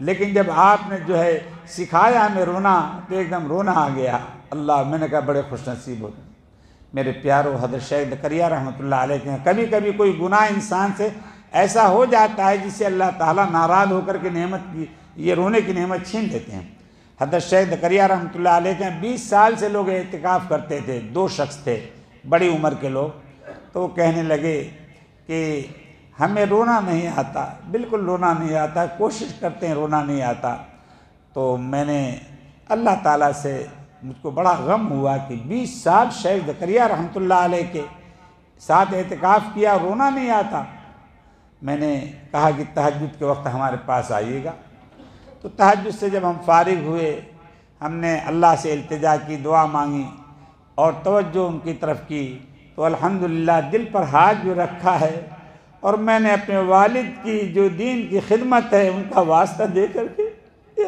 لیکن جب آپ نے جو ہے سکھایا ہمیں رونا تو ایک دم رونا آ گیا۔ اللہ، میں نے کہا بڑے خوش نصیب ہوتے ہیں میرے پیارو۔ حضرت شیخ زکریا رحمۃ اللہ علیہ کے کبھی کبھی کوئی گناہ انسان سے ایسا ہو جاتا ہے جس سے اللہ تعالیٰ ناراض ہو کر کے نعمت کی، یہ رونے کی نعمت چھین لیتے ہیں۔ حضرت شیخ زکریا رحمۃ اللہ علیہ کے 20 سال سے لوگ اعتکاف کرتے تھے، 2 شخص تھے بڑی عمر کے لوگ، تو وہ کہنے لگے کہ ہمیں رونا نہیں آتا، بالکل رونا نہیں آتا، کوشش کرتے ہیں رونا نہیں آتا۔ تو میں نے اللہ تعالیٰ سے، مجھ کو بڑا غم ہوا کہ 20 سال شیخ زکریا رحمۃ اللہ علیہ کے ساتھ اعتکاف کیا، رونا نہیں آتا۔ میں نے کہا کہ تہجد کے وقت ہمارے پاس آئیے گا۔ تو تہجد سے جب ہم فارغ ہوئے، ہم نے اللہ سے التجا کی، دعا مانگی اور توجہ ان کی طرف کی، تو الحمدللہ دل پر ہاتھ جو رکھا ہے، اور میں نے اپنے والد کی جو دین کی خدمت ہے ان کا واسطہ دے کر کے، اے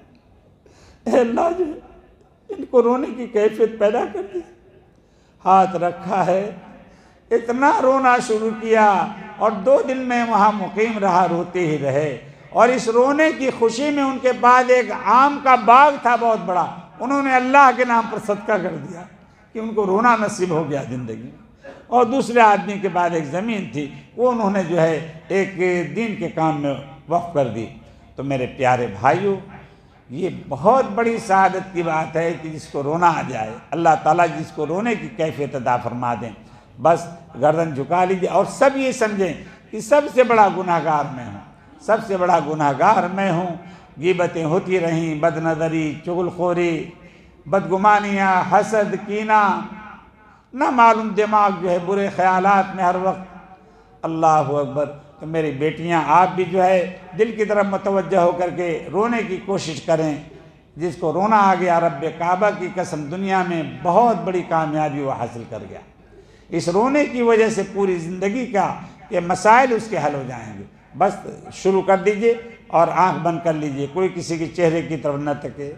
اللہ جو ان کو رونے کی کیفیت پیدا کر دی، ہاتھ رکھا ہے، اتنا رونا شروع کیا، اور 2 دن میں وہاں مقیم رہا، روتے ہی رہے۔ اور اس رونے کی خوشی میں ان کے بعد ایک آم کا باغ تھا بہت بڑا، انہوں نے اللہ کے نام پر صدقہ کر دیا کہ ان کو رونا نصیب ہو گیا زندگی میں۔ اور دوسرے آدمی کے بعد ایک زمین تھی، وہ انہوں نے جو ہے ایک دین کے کام میں وقف کر دی۔ تو میرے پیارے بھائیوں، یہ بہت بڑی سعادت کی بات ہے کہ جس کو رونا آ جائے، اللہ تعالیٰ جس کو رونے کی کیفیت عطا فرما دیں، بس گردن جھکا لیجیے اور سب یہ سمجھیں کہ سب سے بڑا گناہگار میں ہوں، سب سے بڑا گناہگار میں ہوں۔ غیبتیں ہوتی رہیں، بد نظری، چغل خوری، بدگمانیاں، حسد، کینہ، نہ معلوم دماغ جو ہے برے خیالات میں ہر وقت۔ اللہ اکبر۔ تو میری بیٹیاں، آپ بھی جو ہے دل کی طرف متوجہ ہو کر کے رونے کی کوشش کریں۔ جس کو رونا آ گیا، رب کعبہ کی قسم دنیا میں بہت بڑی کامیابی وہ حاصل کر گیا۔ اس رونے کی وجہ سے پوری زندگی کا یہ مسائل اس کے حل ہو جائیں گے۔ بس شروع کر دیجئے اور آنکھ بند کر لیجئے، کوئی کسی کے چہرے کی طرف نہ تکے۔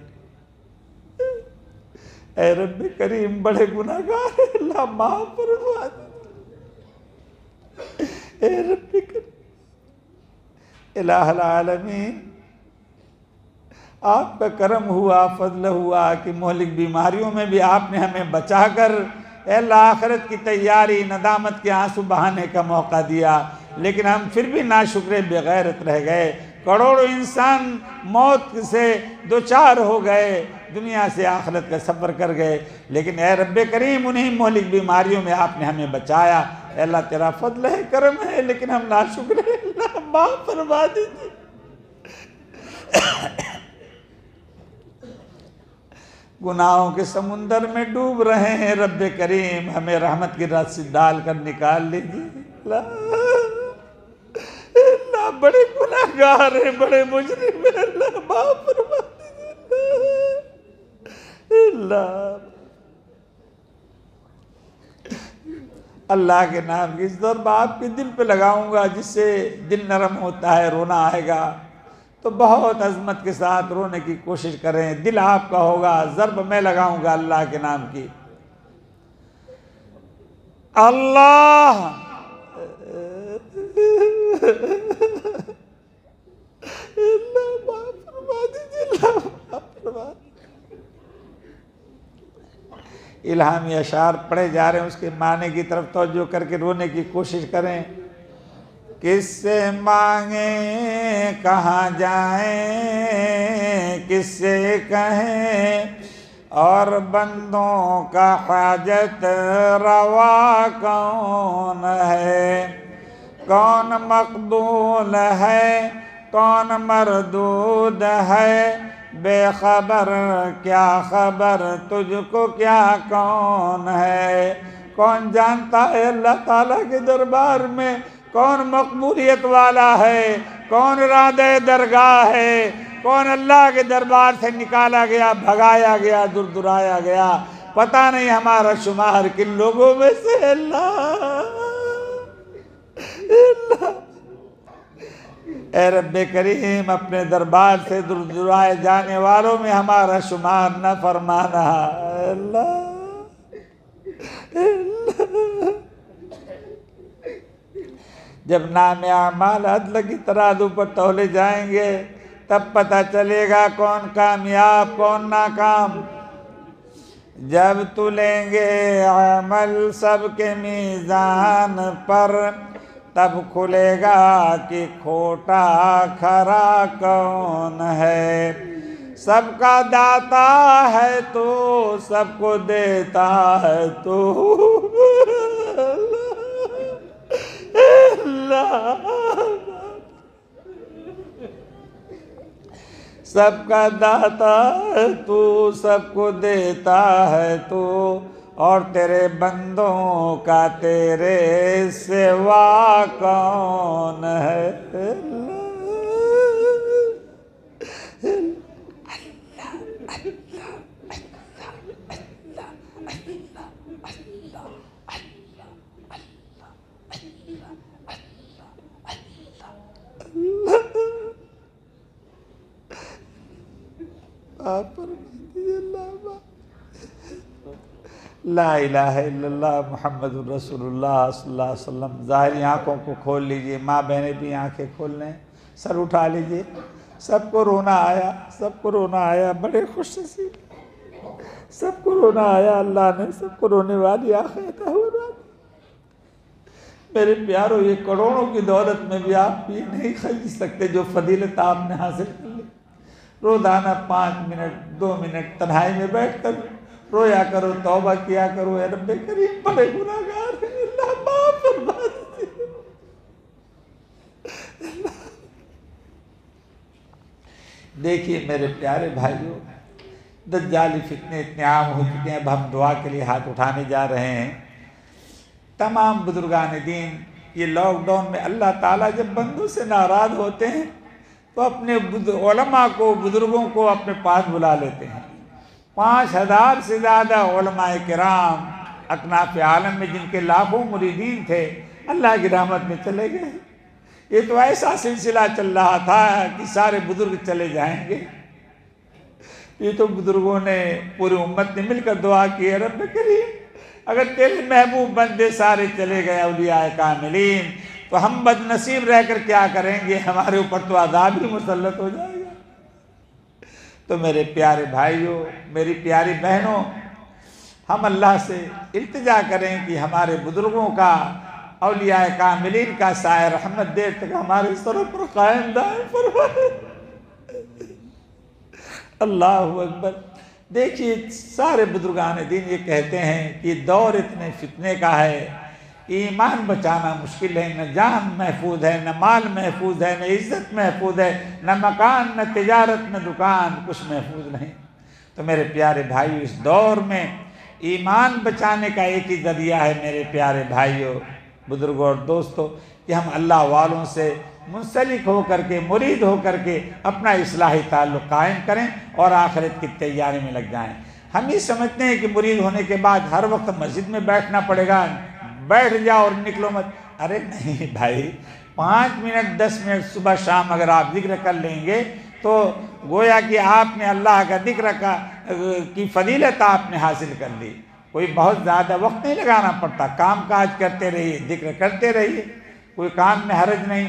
اے رب کریم، بڑے گناہگار ہیں، اللہ معاف فرما دے۔ اے رب کریم، الہ العالمین، آپ کا کرم ہوا، فضل ہوا کہ مہلک بیماریوں میں بھی آپ نے ہمیں بچا کر اے اللہ آخرت کی تیاری، ندامت کے آنسو بہانے کا موقع دیا، لیکن ہم پھر بھی ناشکرے بغیرت رہ گئے۔ کروڑوں انسان موت سے دوچار ہو گئے، دنیا سے آخرت کا سفر کر گئے، لیکن اے رب کریم انہی مہلک بیماریوں میں آپ نے ہمیں بچایا۔ اے اللہ تیرا فضل ہے، کرم ہے، لیکن ہم ناشکر ہیں، اللہ معاف فرما دیجیے۔ گناہوں کے سمندر میں ڈوب رہے ہیں، رب کریم ہمیں رحمت کی رات سے ڈال کر نکال لیجیے۔ اللہ بڑے گناہگار ہیں، بڑے مجرم ہیں، اللہ معاف فرما دیجیے۔ اللہ اللہ کے نام کی اس ضرب آپ کے دل پہ لگاؤں گا، جس سے دل نرم ہوتا ہے، رونا آئے گا تو بہت عظمت کے ساتھ رونے کی کوشش کریں۔ دل آپ کا ہوگا، ضرب میں لگاؤں گا اللہ کے نام کی۔ اللہ معاف فرما دیجیے، اللہ معاف فرما دیجیے۔ الہامی اشعار پڑھے جا رہے ہیں، اس کے معنی کی طرف توجہ کر کے رونے کی کوشش کریں۔ کس سے مانگیں، کہاں جائیں، کس سے کہیں، اور بندوں کا حاجت روا کون ہے؟ کون مقبول ہے، کون مردود ہے، بے خبر کیا خبر، تجھ کو کیا کون ہے؟ کون جانتا ہے اللہ تعالیٰ کے دربار میں کون مقبولیت والا ہے، کون ارادہ درگاہ ہے، کون اللہ کے دربار سے نکالا گیا، بھگایا گیا، دور درایا گیا، پتہ نہیں ہمارا شمار کن لوگوں میں سے۔ اللہ اے رب کریم اپنے دربار سے دور درائے جانے والوں میں ہمارا شمار نہ فرمانا۔ اللہ جب نام اعمال عدل کی ترازو پر تولے جائیں گے، تب پتہ چلے گا کون کامیاب کون ناکام۔ جب تلیں گے عمل سب کے میزان پر، تب کھلے گا کہ کھوٹا کھرا کون ہے۔ سب کا داتا ہے تو سب کو دیتا ہے تو سب کا داتا ہے تو سب کو دیتا ہے تو، اور تیرے بندوں کا تیرے سوا کون ہے۔ لا الہ الا اللہ محمد الرسول اللہ صلی اللہ علیہ وسلم۔ ظاہری آنکھوں کو کھول لیجئے، ماں بہنیں بھی آنکھیں کھول لیں، سر اٹھا لیجئے۔ سب کو رونا آیا، سب کو رونا آیا، بڑے خوش نصیب، سب کو رونا آیا، اللہ نے سب کو رونے والی آنکھیں عطا فرما دی۔ میرے پیارو، یہ کروڑوں کی دولت میں بھی آپ یہ نہیں خرید سکتے جو فضیلت آپ نے حاصل کر لی۔ روزانہ 5 منٹ 2 منٹ تنہائی میں بیٹھ کر رویا کرو، توبہ کیا کرو، اے رب کریم بڑے گناہگار ہیں، اللہ معاف فرما دیجیے۔ دیکھیے میرے پیارے بھائیوں، دجالی فتنے اتنے عام ہو چکے ہیں، اب ہم دعا کے لیے ہاتھ اٹھانے جا رہے ہیں۔ تمام بزرگان دین یہ لاک ڈاؤن میں اللہ تعالیٰ جب بندوں سے ناراض ہوتے ہیں تو اپنے علماء کو، بزرگوں کو اپنے پاس بلا لیتے ہیں۔ 5000 سے زیادہ علماء کرام اکناف عالم میں جن کے لاکھوں مریدین تھے، اللہ کی رحمت میں چلے گئے۔ یہ تو ایسا سلسلہ چل رہا تھا کہ سارے بزرگ چلے جائیں گے۔ یہ تو بزرگوں نے، پوری امت نے مل کر دعا کی، رب کریم اگر تیرے محبوب بندے سارے چلے گئے اولیاء کاملین تو ہم بد نصیب رہ کر کیا کریں گے، ہمارے اوپر تو عذاب ہی مسلط ہو جائے گا۔ تو میرے پیارے بھائیوں، میری پیاری بہنوں، ہم اللہ سے التجا کریں کہ ہمارے بزرگوں کا، اولیاء کاملین کا سایہ رحمت دیر تک ہمارے سروں پر قائم دائم فرمائے۔ اللہ اکبر۔ دیکھیے سارے بزرگان دین یہ کہتے ہیں کہ دور اتنے فتنے کا ہے، ایمان بچانا مشکل ہے، نہ جان محفوظ ہے، نہ مال محفوظ ہے، نہ عزت محفوظ ہے، نہ مکان، نہ تجارت، نہ دکان، کچھ محفوظ نہیں۔ تو میرے پیارے بھائیو، اس دور میں ایمان بچانے کا ایک ہی ذریعہ ہے میرے پیارے بھائیو، بزرگوں اور دوستو، کہ ہم اللہ والوں سے منسلک ہو کر کے، مرید ہو کر کے اپنا اصلاحی تعلق قائم کریں اور آخرت کی تیاری میں لگ جائیں۔ ہم یہ سمجھتے ہیں کہ مرید ہونے کے بعد ہر وقت مسجد میں بیٹھنا پڑے گا، بیٹھ جاؤ اور نکلو مت۔ ارے نہیں بھائی، 5 منٹ 10 منٹ صبح شام اگر آپ ذکر کر لیں گے تو گویا کہ آپ نے اللہ کا ذکر کی فضیلت آپ نے حاصل کر لی۔ کوئی بہت زیادہ وقت نہیں لگانا پڑتا، کام کاج کرتے رہیے، ذکر کرتے رہیے، کوئی کام میں حرج نہیں۔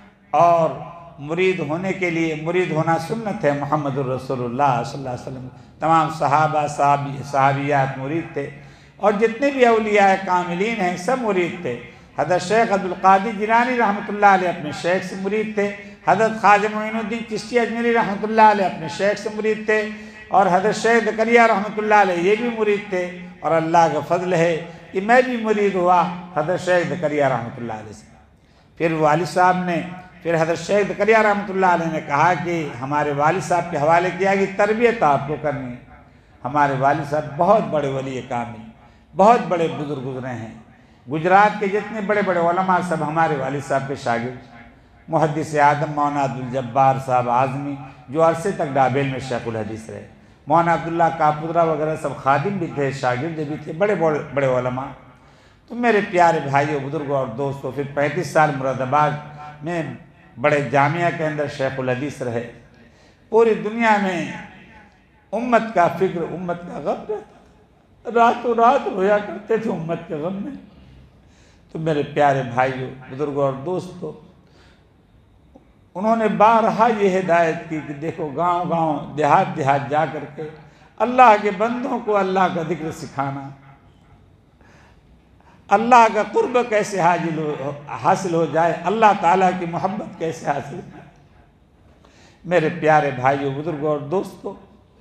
اور مرید ہونے کے لیے، مرید ہونا سنت ہے، محمد الرسول اللہ صلی اللہ علیہ وسلم تمام صحابہ صحابیات مرید تھے، اور جتنے بھی اولیاء کاملین ہیں سب مرید تھے۔ حضرت شیخ عبدالقادر جیلانی رحمۃ اللہ علیہ اپنے شیخ سے مرید تھے، حضرت خواجہ معین الدین چشتی اجمیری رحمۃ اللہ علیہ اپنے شیخ سے مرید تھے، اور حضرت شیخ زکریا رحمۃ اللہ علیہ یہ بھی مرید تھے، اور اللہ کا فضل ہے کہ میں بھی مرید ہوا حضرت شیخ زکریا رحمۃ اللہ علیہ سے۔ پھر والد صاحب نے، پھر حضرت شیخ زکریا رحمۃ اللہ علیہ نے کہا کہ ہمارے والد صاحب کے حوالے کیا کہ تربیت آپ کو کرنی ہے۔ ہمارے والد صاحب بہت بڑے ولی کامل، بہت بڑے بزرگ گزرے ہیں۔ گجرات کے جتنے بڑے بڑے علماء سب ہمارے والد صاحب کے شاگرد۔ محدث اعظم مولانا عبدالجبار صاحب اعظمی جو عرصے تک ڈابیل میں شیخ الحدیث رہے، مولانا عبداللہ کاپودرا وغیرہ سب خادم بھی تھے، شاگرد بھی تھے، بڑے بڑے علماء۔ تو میرے پیارے بھائیوں، بزرگوں اور دوستوں، پھر 35 سال مراد آباد میں بڑے جامعہ کے اندر شیخ الحدیث رہے۔ پوری دنیا میں امت کا فکر، امت کا غم رہتا تھا، راتوں رات رویا کرتے تھے امت کے غم میں۔ تو میرے پیارے بھائیوں، بزرگوں اور دوستوں، انہوں نے بارہا یہ ہدایت کی کہ دیکھو گاؤں گاؤں دیہات دیہات جا کر کے اللہ کے بندوں کو اللہ کا ذکر سکھانا، اللہ کا قرب کیسے حاصل ہو جائے، اللہ تعالیٰ کی محبت کیسے حاصل ہو جائے۔ میرے پیارے بھائیوں، بزرگوں اور دوستوں،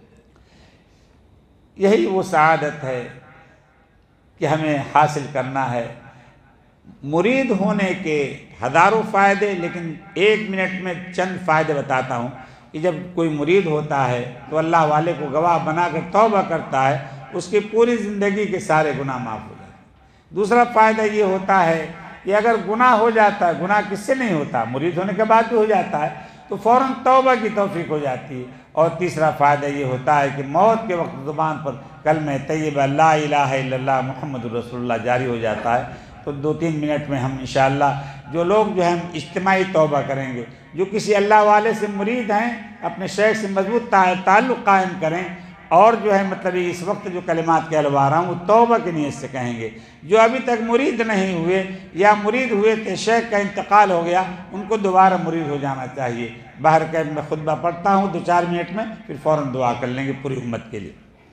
یہی وہ سعادت ہے کہ ہمیں حاصل کرنا ہے۔ مرید ہونے کے ہزاروں فائدے، لیکن 1 منٹ میں چند فائدے بتاتا ہوں کہ جب کوئی مرید ہوتا ہے تو اللہ والے کو گواہ بنا کر توبہ کرتا ہے، اس کی پوری زندگی کے سارے گناہ معاف ہو جاتے ہیں۔ دوسرا فائدہ یہ ہوتا ہے کہ اگر گناہ ہو جاتا ہے، گناہ کس سے نہیں ہوتا، مرید ہونے کے بعد بھی ہو جاتا ہے، تو فوراً توبہ کی توفیق ہو جاتی ہے۔ اور تیسرا فائدہ یہ ہوتا ہے کہ موت کے وقت زبان پر کلمہ طیبہ لا الہ الا اللہ محمد رسول اللہ جاری ہو جاتا ہے۔ تو 2-3 منٹ میں ہم انشاءاللہ جو لوگ جو ہیں اجتماعی توبہ کریں گے، جو کسی اللہ والے سے مرید ہیں اپنے شیخ سے مضبوط تعلق قائم کریں، اور جو ہے مطلب اس وقت جو کلمات کہلوا رہا ہوں وہ توبہ کی نیت سے کہیں گے۔ جو ابھی تک مرید نہیں ہوئے یا مرید ہوئے تھے شیخ کا انتقال ہو گیا، ان کو دوبارہ مرید ہو جانا چاہیے۔ باہر کا میں خطبہ پڑھتا ہوں 2-4 منٹ میں، پھر فوراً دعا کر لیں گے پوری امت کے لیے۔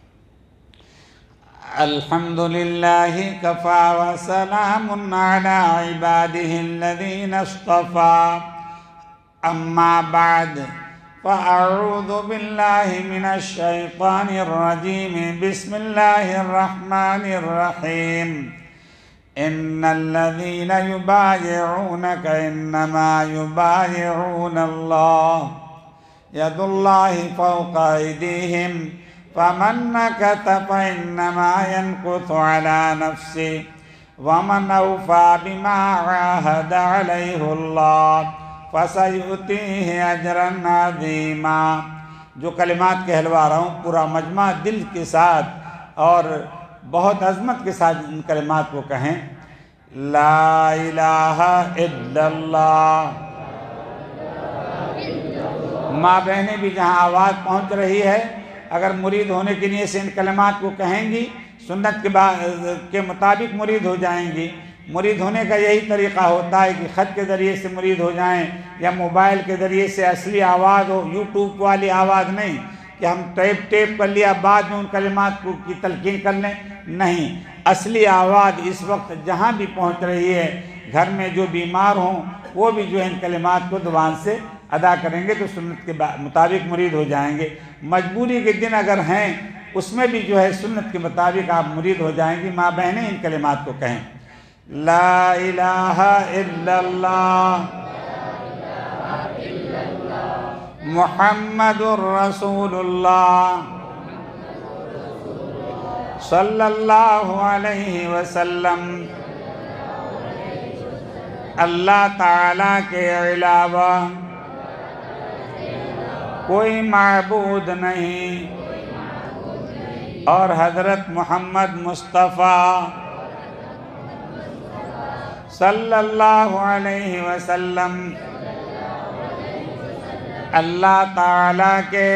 الحمدللہ کفا وسلام علی عبادہ الذین اصطفیٰ، اما بعد فاعوذ باللہ من الشیطان الرجیم، بسم اللہ الرحمن الرحیم۔ ان الذین یبایعونک انما یبایعون اللہ، ید اللہ فوق ایدیہم، فمن نکث فإنما ينکث علی نفسہ، ومن اوفی بما عاہد علیہ اللہ فسیؤتیہ اجرا عظیما۔ جو کلمات کہلوا رہا ہوں پورا مجمع دل کے ساتھ اور بہت عظمت کے ساتھ ان کلمات کو کہیں۔ لا الہ الا اللہ۔ ماں بہنیں بھی جہاں آواز پہنچ رہی ہے، اگر مرید ہونے کے لیے سے ان کلمات کو کہیں گی، سنت کے مطابق مرید ہو جائیں گی۔ مرید ہونے کا یہی طریقہ ہوتا ہے کہ خط کے ذریعے سے مرید ہو جائیں، یا موبائل کے ذریعے سے اصلی آواز ہو، یوٹیوب والی آواز نہیں کہ ہم ٹیپ کر لیا بعد میں ان کلمات کی تلقین کر لیں، نہیں، اصلی آواز اس وقت جہاں بھی پہنچ رہی ہے، گھر میں جو بیمار ہوں وہ بھی جو ہے ان کلمات کو زبان سے ادا کریں گے تو سنت کے مطابق مرید ہو جائیں گے۔ مجبوری کے دن اگر ہیں اس میں بھی جو ہے سنت کے مطابق آپ مرید ہو جائیں گی۔ ماں بہنیں ان کلمات کو کہیں۔ لا الہ الا اللہ محمد الرسول اللہ صلی اللہ علیہ وسلم۔ اللہ تعالیٰ کے علاوہ کوئی معبود نہیں، اور حضرت محمد مصطفیٰ صلی اللہ علیہ وسلم اللہ تعالیٰ کے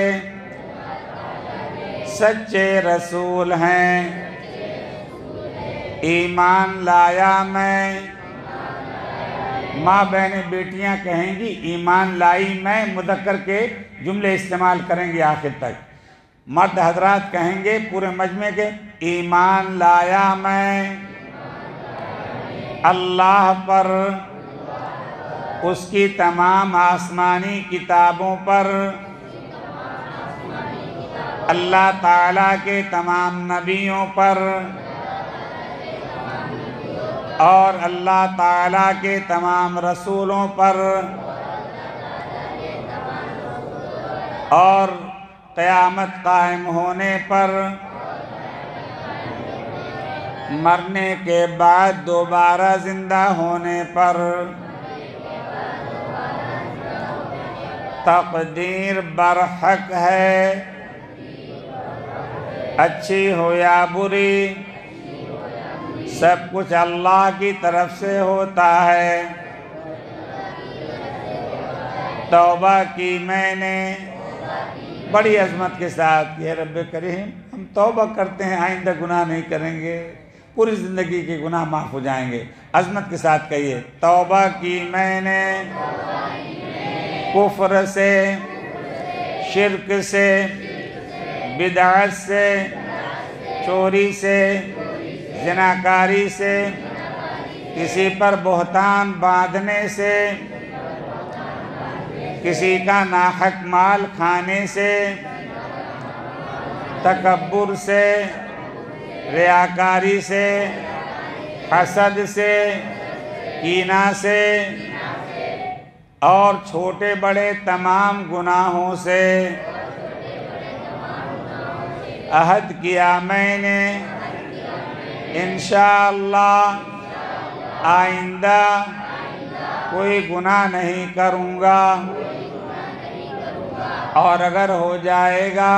سچے رسول ہیں۔ ایمان لایا میں، ماں بہنیں بیٹیاں کہیں گی ایمان لائی میں، مذکر کے جملے استعمال کریں گے آخر تک۔ مرد حضرات کہیں گے پورے مجمع کے، ایمان لایا میں اللہ پر، اس کی تمام آسمانی کتابوں پر، اللہ تعالیٰ کے تمام نبیوں پر، اور اللہ تعالیٰ کے تمام رسولوں پر، اور قیامت قائم ہونے پر، مرنے کے بعد دوبارہ زندہ ہونے پر، تقدیر برحق ہے، اچھی ہو یا بری، سب کچھ اللہ کی طرف سے ہوتا ہے۔ توبہ کی میں نے بڑی عظمت کے ساتھ کہ رب کریم ہم توبہ کرتے ہیں، آئندہ گناہ نہیں کریں گے، پوری زندگی کے گناہ معاف ہو جائیں گے۔ عظمت کے ساتھ کہیے، توبہ کی میں نے کفر سے، شرک سے، بدعت سے، چوری سے، زناکاری سے، کسی پر بہتان باندھنے سے، کسی کا ناحق مال کھانے سے، تکبر سے، ریاکاری سے، حسد سے، کینہ سے اور چھوٹے بڑے تمام گناہوں سے عہد کیا میں نے انشاءاللہ آئندہ کوئی گناہ نہیں کروں گا، اور اگر ہو جائے گا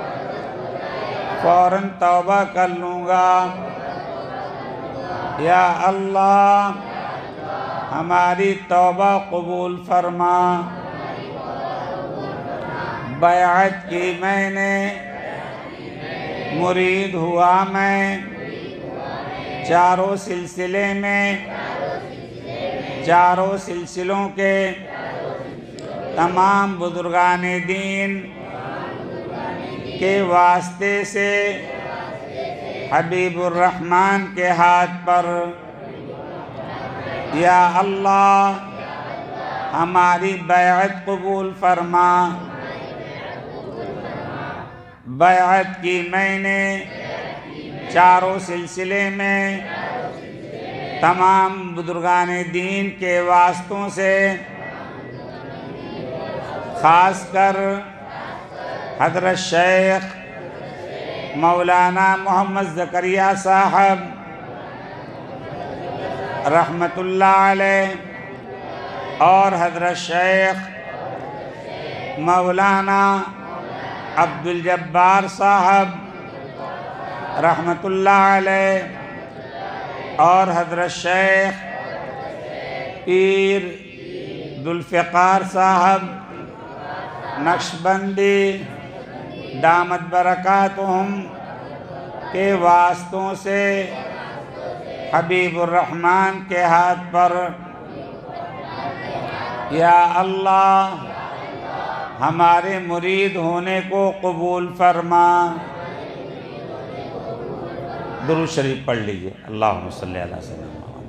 فوراً توبہ کر لوں گا۔ یا اللہ ہماری توبہ قبول فرما۔ بیعت کی میں نے، مرید ہوا میں، چاروں سلسلے میں، چاروں سلسلوں کے تمام بزرگان دین کے واسطے سے حبیب الرحمن کے ہاتھ پر۔ یا اللہ ہماری بیعت قبول فرما۔ بیعت کی میں نے چاروں سلسلے میں تمام بزرگان دین کے واسطوں سے، خاص کر حضرت شیخ مولانا محمد زکریا صاحب رحمت اللہ علیہ اور حضرت شیخ مولانا عبد الجبار صاحب رحمت اللہ علیہ اور حضرت شیخ پیر ذوالفقار صاحب نقشبندی دامت برکاتہم کے واسطوں سے حبیب الرحمن کے ہاتھ پر۔ یا اللہ ہمارے مرید ہونے کو قبول فرما۔ درود شریف پڑھ لیجئے۔ اللہم صلی علی سیدنا محمد۔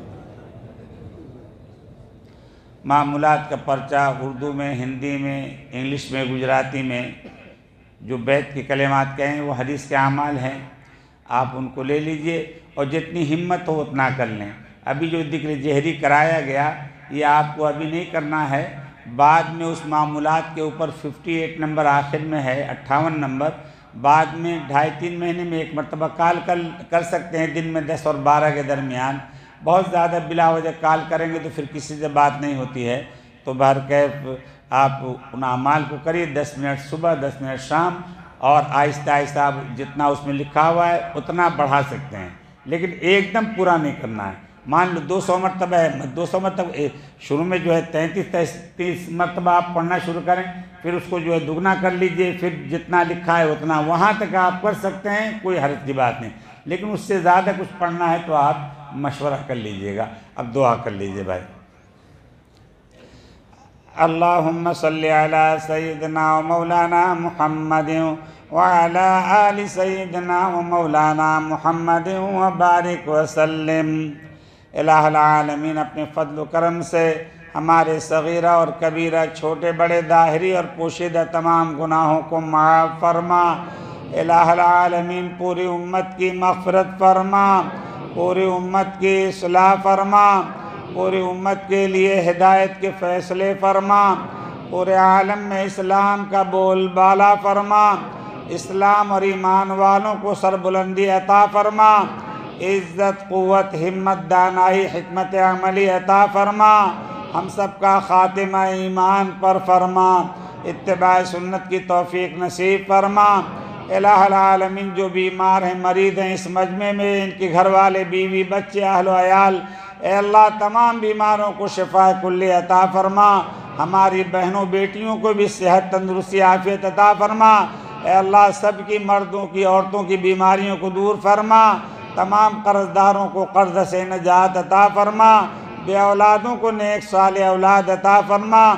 معمولات کا پرچہ اردو میں، ہندی میں، انگلش میں، گجراتی میں جو بیت کے کلمات کہیں وہ حدیث کے اعمال ہیں، آپ ان کو لے لیجئے اور جتنی ہمت ہو اتنا کر لیں۔ ابھی جو ذکر جہری کرایا گیا یہ آپ کو ابھی نہیں کرنا ہے، بعد میں اس معمولات کے اوپر 58 نمبر آخر میں ہے، 58 نمبر، بعد میں 2.5-3 مہینے میں ایک مرتبہ کال کر سکتے ہیں، دن میں 10 اور 12 کے درمیان۔ بہت زیادہ بلا وجہ کال کریں گے تو پھر کسی سے بات نہیں ہوتی ہے، تو بہرکیف آپ ان اعمال کو کریے، 10 منٹ صبح، 10 منٹ شام، اور آہستہ آہستہ آپ جتنا اس میں لکھا ہوا ہے اتنا بڑھا سکتے ہیں، لیکن ایک دم پورا نہیں کرنا ہے۔ مان لو 200 مرتبہ ہے، 200 مرتبہ شروع میں جو ہے 33 مرتبہ آپ پڑھنا شروع کریں، پھر اس کو جو ہے دگنا کر لیجئے، پھر جتنا لکھا ہے اتنا وہاں تک آپ کر سکتے ہیں، کوئی حرج کی بات نہیں، لیکن اس سے زیادہ کچھ پڑھنا ہے تو آپ مشورہ کر لیجئے گا۔ اب دعا کر لیجئے بھائی۔ اللہم صلی علی سیدنا و مولانا محمد وعلی آل سیدنا و مولانا محمد وبارک وسلم۔ الہ العالمین اپنے فضل و کرم سے ہمارے صغیرہ اور کبیرہ، چھوٹے بڑے، ظاہری اور پوشیدہ تمام گناہوں کو معاف فرما۔ الہ العالمین پوری امت کی مغفرت فرما، پوری امت کی اصلاح فرما، پوری امت کے لیے ہدایت کے فیصلے فرما، پورے عالم میں اسلام کا بول بالا فرما، اسلام اور ایمان والوں کو سربلندی عطا فرما، عزت، قوت، ہمت، دانائی، حکمت عملی عطا فرما، ہم سب کا خاتمہ ایمان پر فرما، اتباع سنت کی توفیق نصیب فرما۔ الہ العالمین جو بیمار ہیں، مریض ہیں اس مجمع میں، ان کے گھر والے، بیوی، بچے، اہل و عیال، اے اللہ تمام بیماروں کو شفا کلی عطا فرما، ہماری بہنوں بیٹیوں کو بھی صحت، تندرستی، عافیت عطا فرما، اے اللہ سب کی، مردوں کی، عورتوں کی بیماریوں کو دور فرما، تمام قرض داروں کو قرض سے نجات عطا فرما، بے اولادوں کو نیک صالح اولاد عطا فرما،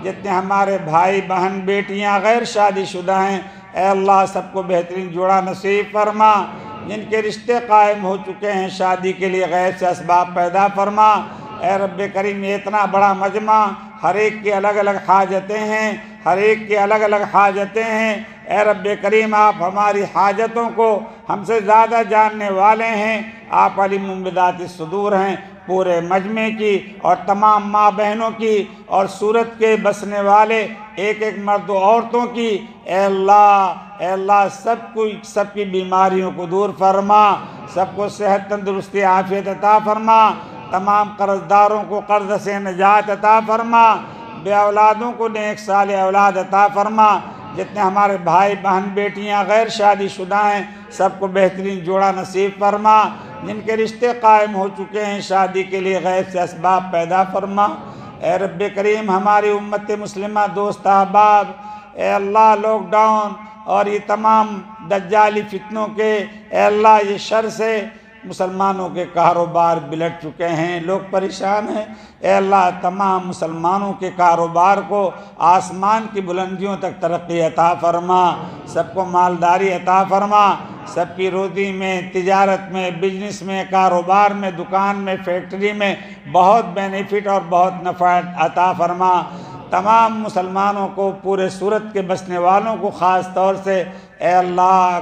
جتنے ہمارے بھائی بہن بیٹیاں غیر شادی شدہ ہیں اے اللہ سب کو بہترین جوڑا نصیب فرما، جن کے رشتے قائم ہو چکے ہیں شادی کے لیے غیب سے اسباب پیدا فرما۔ اے رب کریم یہ اتنا بڑا مجمع، ہر ایک کی الگ الگ حاجتیں ہیں، ہر ایک کی الگ الگ حاجتیں ہیں، اے رب کریم آپ ہماری حاجتوں کو ہم سے زیادہ جاننے والے ہیں، آپ علیم بذات الصدور ہیں۔ پورے مجمع کی اور تمام ماں بہنوں کی اور سورت کے بسنے والے ایک ایک مرد و عورتوں کی اے اللہ سب کی بیماریوں کو دور فرما، سب کو صحت تندرستی عافیت عطا فرما، تمام قرض داروں کو قرض سے نجات عطا فرما، بے اولادوں کو نیک صالح اولاد عطا فرما، جتنے ہمارے بھائی بہن بیٹیاں غیر شادی شدہ ہیں سب کو بہترین جوڑا نصیب فرما، جن کے رشتے قائم ہو چکے ہیں شادی کے لیے غیب سے اسباب پیدا فرما۔ اے رب کریم ہماری امت مسلمہ دوست احباب، اے اللہ لاک ڈاؤن اور یہ تمام دجالی فتنوں کے اے اللہ یہ شر سے مسلمانوں کے کاروبار بلٹ چکے ہیں، لوگ پریشان ہیں، اے اللہ تمام مسلمانوں کے کاروبار کو آسمان کی بلندیوں تک ترقی عطا فرما، سب کو مالداری عطا فرما، سب کی روزی میں، تجارت میں، بزنس میں، کاروبار میں، دکان میں، فیکٹری میں بہت بینیفٹ اور بہت نفع عطا فرما، تمام مسلمانوں کو پورے سورت کے بسنے والوں کو خاص طور سے اے اللہ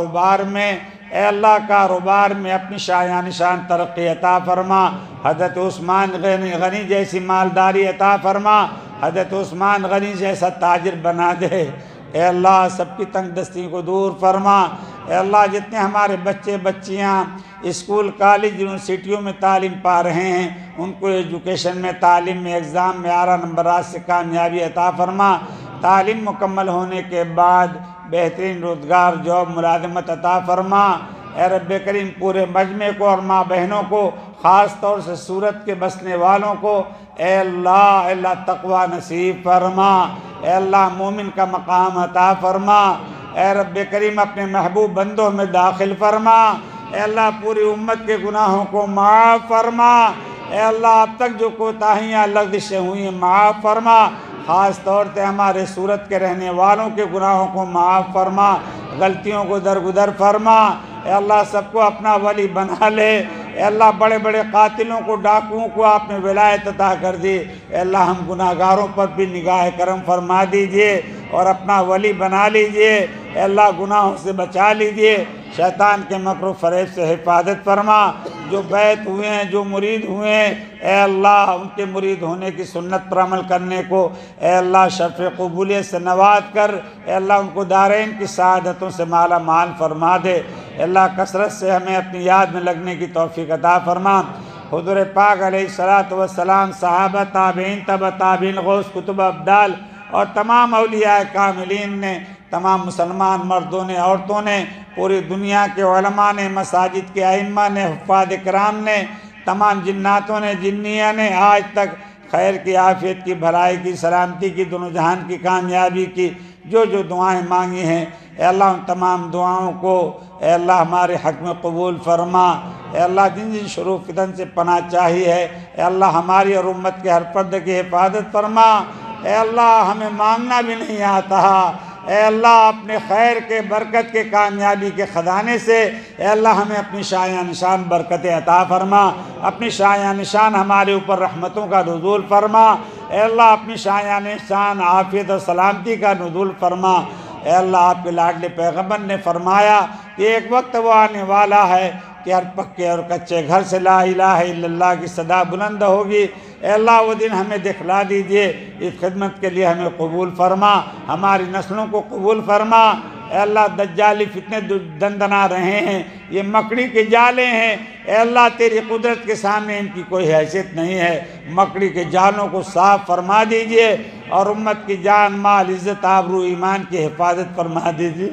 کاروبار میں اپنی شایان شان ترقی عطا فرما، حضرت عثمان غنی جیسی مالداری عطا فرما، حضرت عثمان غنی جیسا تاجر بنا دے، اے اللہ سب کی تنگ دستی کو دور فرما، اے اللہ جتنے ہمارے بچے بچیاں اسکول کالج یونیورسٹیوں میں تعلیم پا رہے ہیں ان کو ایجوکیشن میں تعلیم میں ایگزام میں اعلیٰ نمبرات سے کامیابی عطا فرما، تعلیم مکمل ہونے کے بعد بہترین روزگار جاب ملازمت عطا فرما، اے رب کریم پورے مجمع کو اور ماں بہنوں کو خاص طور سے سورت کے بسنے والوں کو اے اللہ تقوی نصیب فرما، اے اللہ مومن کا مقام عطا فرما، اے رب کریم اپنے محبوب بندوں میں داخل فرما، اے اللہ پوری امت کے گناہوں کو معاف فرما، اے اللہ اب تک جو کوتاہیاں لغزشیں ہوئی ہیں معاف فرما، خاص طور سے ہمارے سورت کے رہنے والوں کے گناہوں کو معاف فرما، غلطیوں کو درگزر فرما، اے اللہ سب کو اپنا ولی بنا لے، اے اللہ بڑے بڑے قاتلوں کو ڈاکوؤں کو آپ نے ولایت عطا کر دی، اے اللہ ہم گناہ گاروں پر بھی نگاہ کرم فرما دیجئے اور اپنا ولی بنا لیجئے، اے اللہ گناہوں سے بچا لیجئے، شیطان کے مکر و فریب سے حفاظت فرما، جو بیعت ہوئے ہیں جو مرید ہوئے ہیں اے اللہ ان کے مرید ہونے کی سنت پر عمل کرنے کو اے اللہ شرف قبولیت سے نواز کر، اے اللہ ان کو دارین کی سعادتوں سے مالا مال فرما دے، اے اللہ کثرت سے ہمیں اپنی یاد میں لگنے کی توفیق عطا فرما، حضور پاک علیہ السلام صحابہ تابعین تبع تابعین غوث کتب ابدال اور تمام اولیاء کاملین نے، تمام مسلمان مردوں نے عورتوں نے، پوری دنیا کے علماء نے، مساجد کے ائمہ نے، حفاظ کرام نے، تمام جناتوں نے جنیہ نے آج تک خیر کی عافیت کی بھلائی کی سلامتی کی دونوں جہان کی کامیابی کی جو دعائیں مانگی ہیں اے اللہ ان تمام دعاؤں کو اے اللہ ہمارے حق میں قبول فرما، اے اللہ جن جن شرور فتن سے پناہ چاہیے ہے اے اللہ ہماری اور امت کے ہر فرد کی حفاظت فرما، اے اللہ ہمیں مانگنا بھی نہیں آتا، اے اللہ اپنے خیر کے برکت کے کامیابی کے خزانے سے اے اللہ ہمیں اپنی شایع نشان برکت عطا فرما، اپنی شایع نشان ہمارے اوپر رحمتوں کا نزول فرما، اے اللہ اپنی شایع نشان عافیت و سلامتی کا نزول فرما، اے اللہ آپ کے لاڈلے پیغمبر نے فرمایا کہ ایک وقت وہ آنے والا ہے کہ ہر پکے اور کچے گھر سے لا الہ الا اللہ کی صدا بلند ہوگی، اے اللہ وہ دن ہمیں دکھلا دیجئے، اس خدمت کے لیے ہمیں قبول فرما، ہماری نسلوں کو قبول فرما، اے اللہ دجالی فتنے دندنا رہے ہیں، یہ مکڑی کے جالے ہیں، اے اللہ تیری قدرت کے سامنے ان کی کوئی حیثیت نہیں ہے، مکڑی کے جالوں کو صاف فرما دیجئے اور امت کی جان مال عزت آبرو ایمان کی حفاظت فرما دیجئے،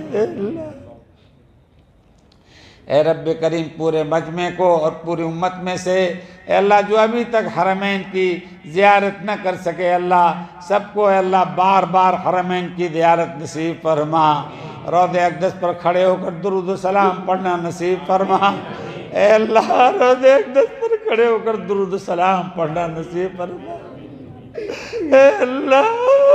اے رب کریم پورے مجمع کو اور پوری امت میں سے اے اللہ جو ابھی تک حرمین کی زیارت نہ کر سکے اللہ سب کو اے اللہ بار بار حرمین کی زیارت نصیب فرما، روضہ اقدس پر کھڑے ہو کر درود و سلام پڑھنا نصیب فرما، اے اللہ روضہ اقدس پر کھڑے ہو کر درود و سلام پڑھنا نصیب فرما، اے اللہ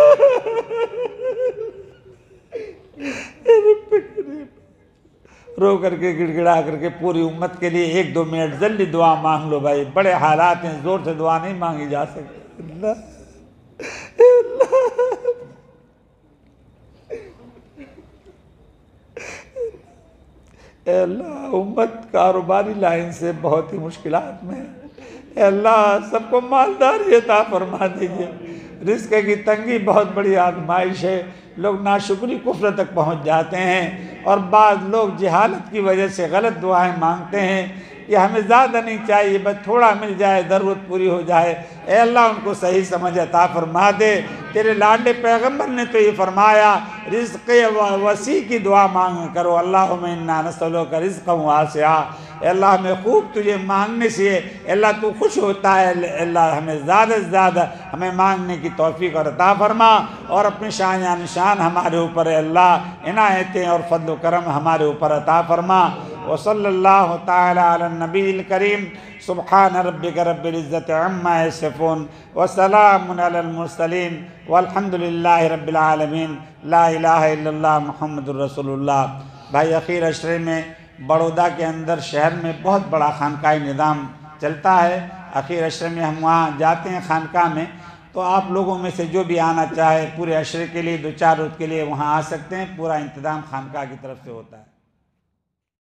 رو کر کے گڑ گڑا کر کے پوری امت کے لیے 1-2 منٹ جلدی دعا مانگ لو بھائی، بڑے حالات ہیں، زور سے دعا نہیں مانگی جا سکتی۔ اللہ اے اللہ، امت کاروباری لائن سے بہت ہی مشکلات میں ہے، اے اللہ سب کو مالداری عطا فرما دیجئے۔ رزق کی تنگی بہت بڑی آزمائش ہے، لوگ ناشکری کفر تک پہنچ جاتے ہیں، اور بعض لوگ جہالت کی وجہ سے غلط دعائیں مانگتے ہیں کہ ہمیں زیادہ نہیں چاہیے، بس تھوڑا مل جائے، ضرورت پوری ہو جائے۔ اے اللہ ان کو صحیح سمجھ عطا فرما دے۔ تیرے لاڈلے پیغمبر نے تو یہ فرمایا رزق وسیع کی دعا مانگ کرو، اللہم انا نسألک رزقا واسعا۔ اے اللہ ہمیں خوب تجھے مانگنے سے اے اللہ تو خوش ہوتا ہے، اے اللہ ہمیں زیادہ سے زیادہ ہمیں مانگنے کی توفیق اور عطا فرما، اور اپنی شان یا نشان ہمارے اوپر اے اللہ عنایتیں اور فضل و کرم ہمارے اوپر عطا فرما۔ وصلی اللہ تعالی علی النبی الکریم، سبحان ربک رب العزت عما یصفون، وسلام علی المرسلین، والحمد للہ رب العالمین، لا الہ الا اللہ محمد الرسول اللہ۔ بھائی اخیر عشرے میں بڑودہ کے اندر شہر میں بہت بڑا خانقاہی نظام چلتا ہے، اخیر عشرے میں ہم وہاں جاتے ہیں خانقاہ میں، تو آپ لوگوں میں سے جو بھی آنا چاہے پورے عشرے کے لیے 2-4 روز کے لیے وہاں آ سکتے ہیں، پورا انتظام خانقاہ کی طرف سے ہوتا ہے۔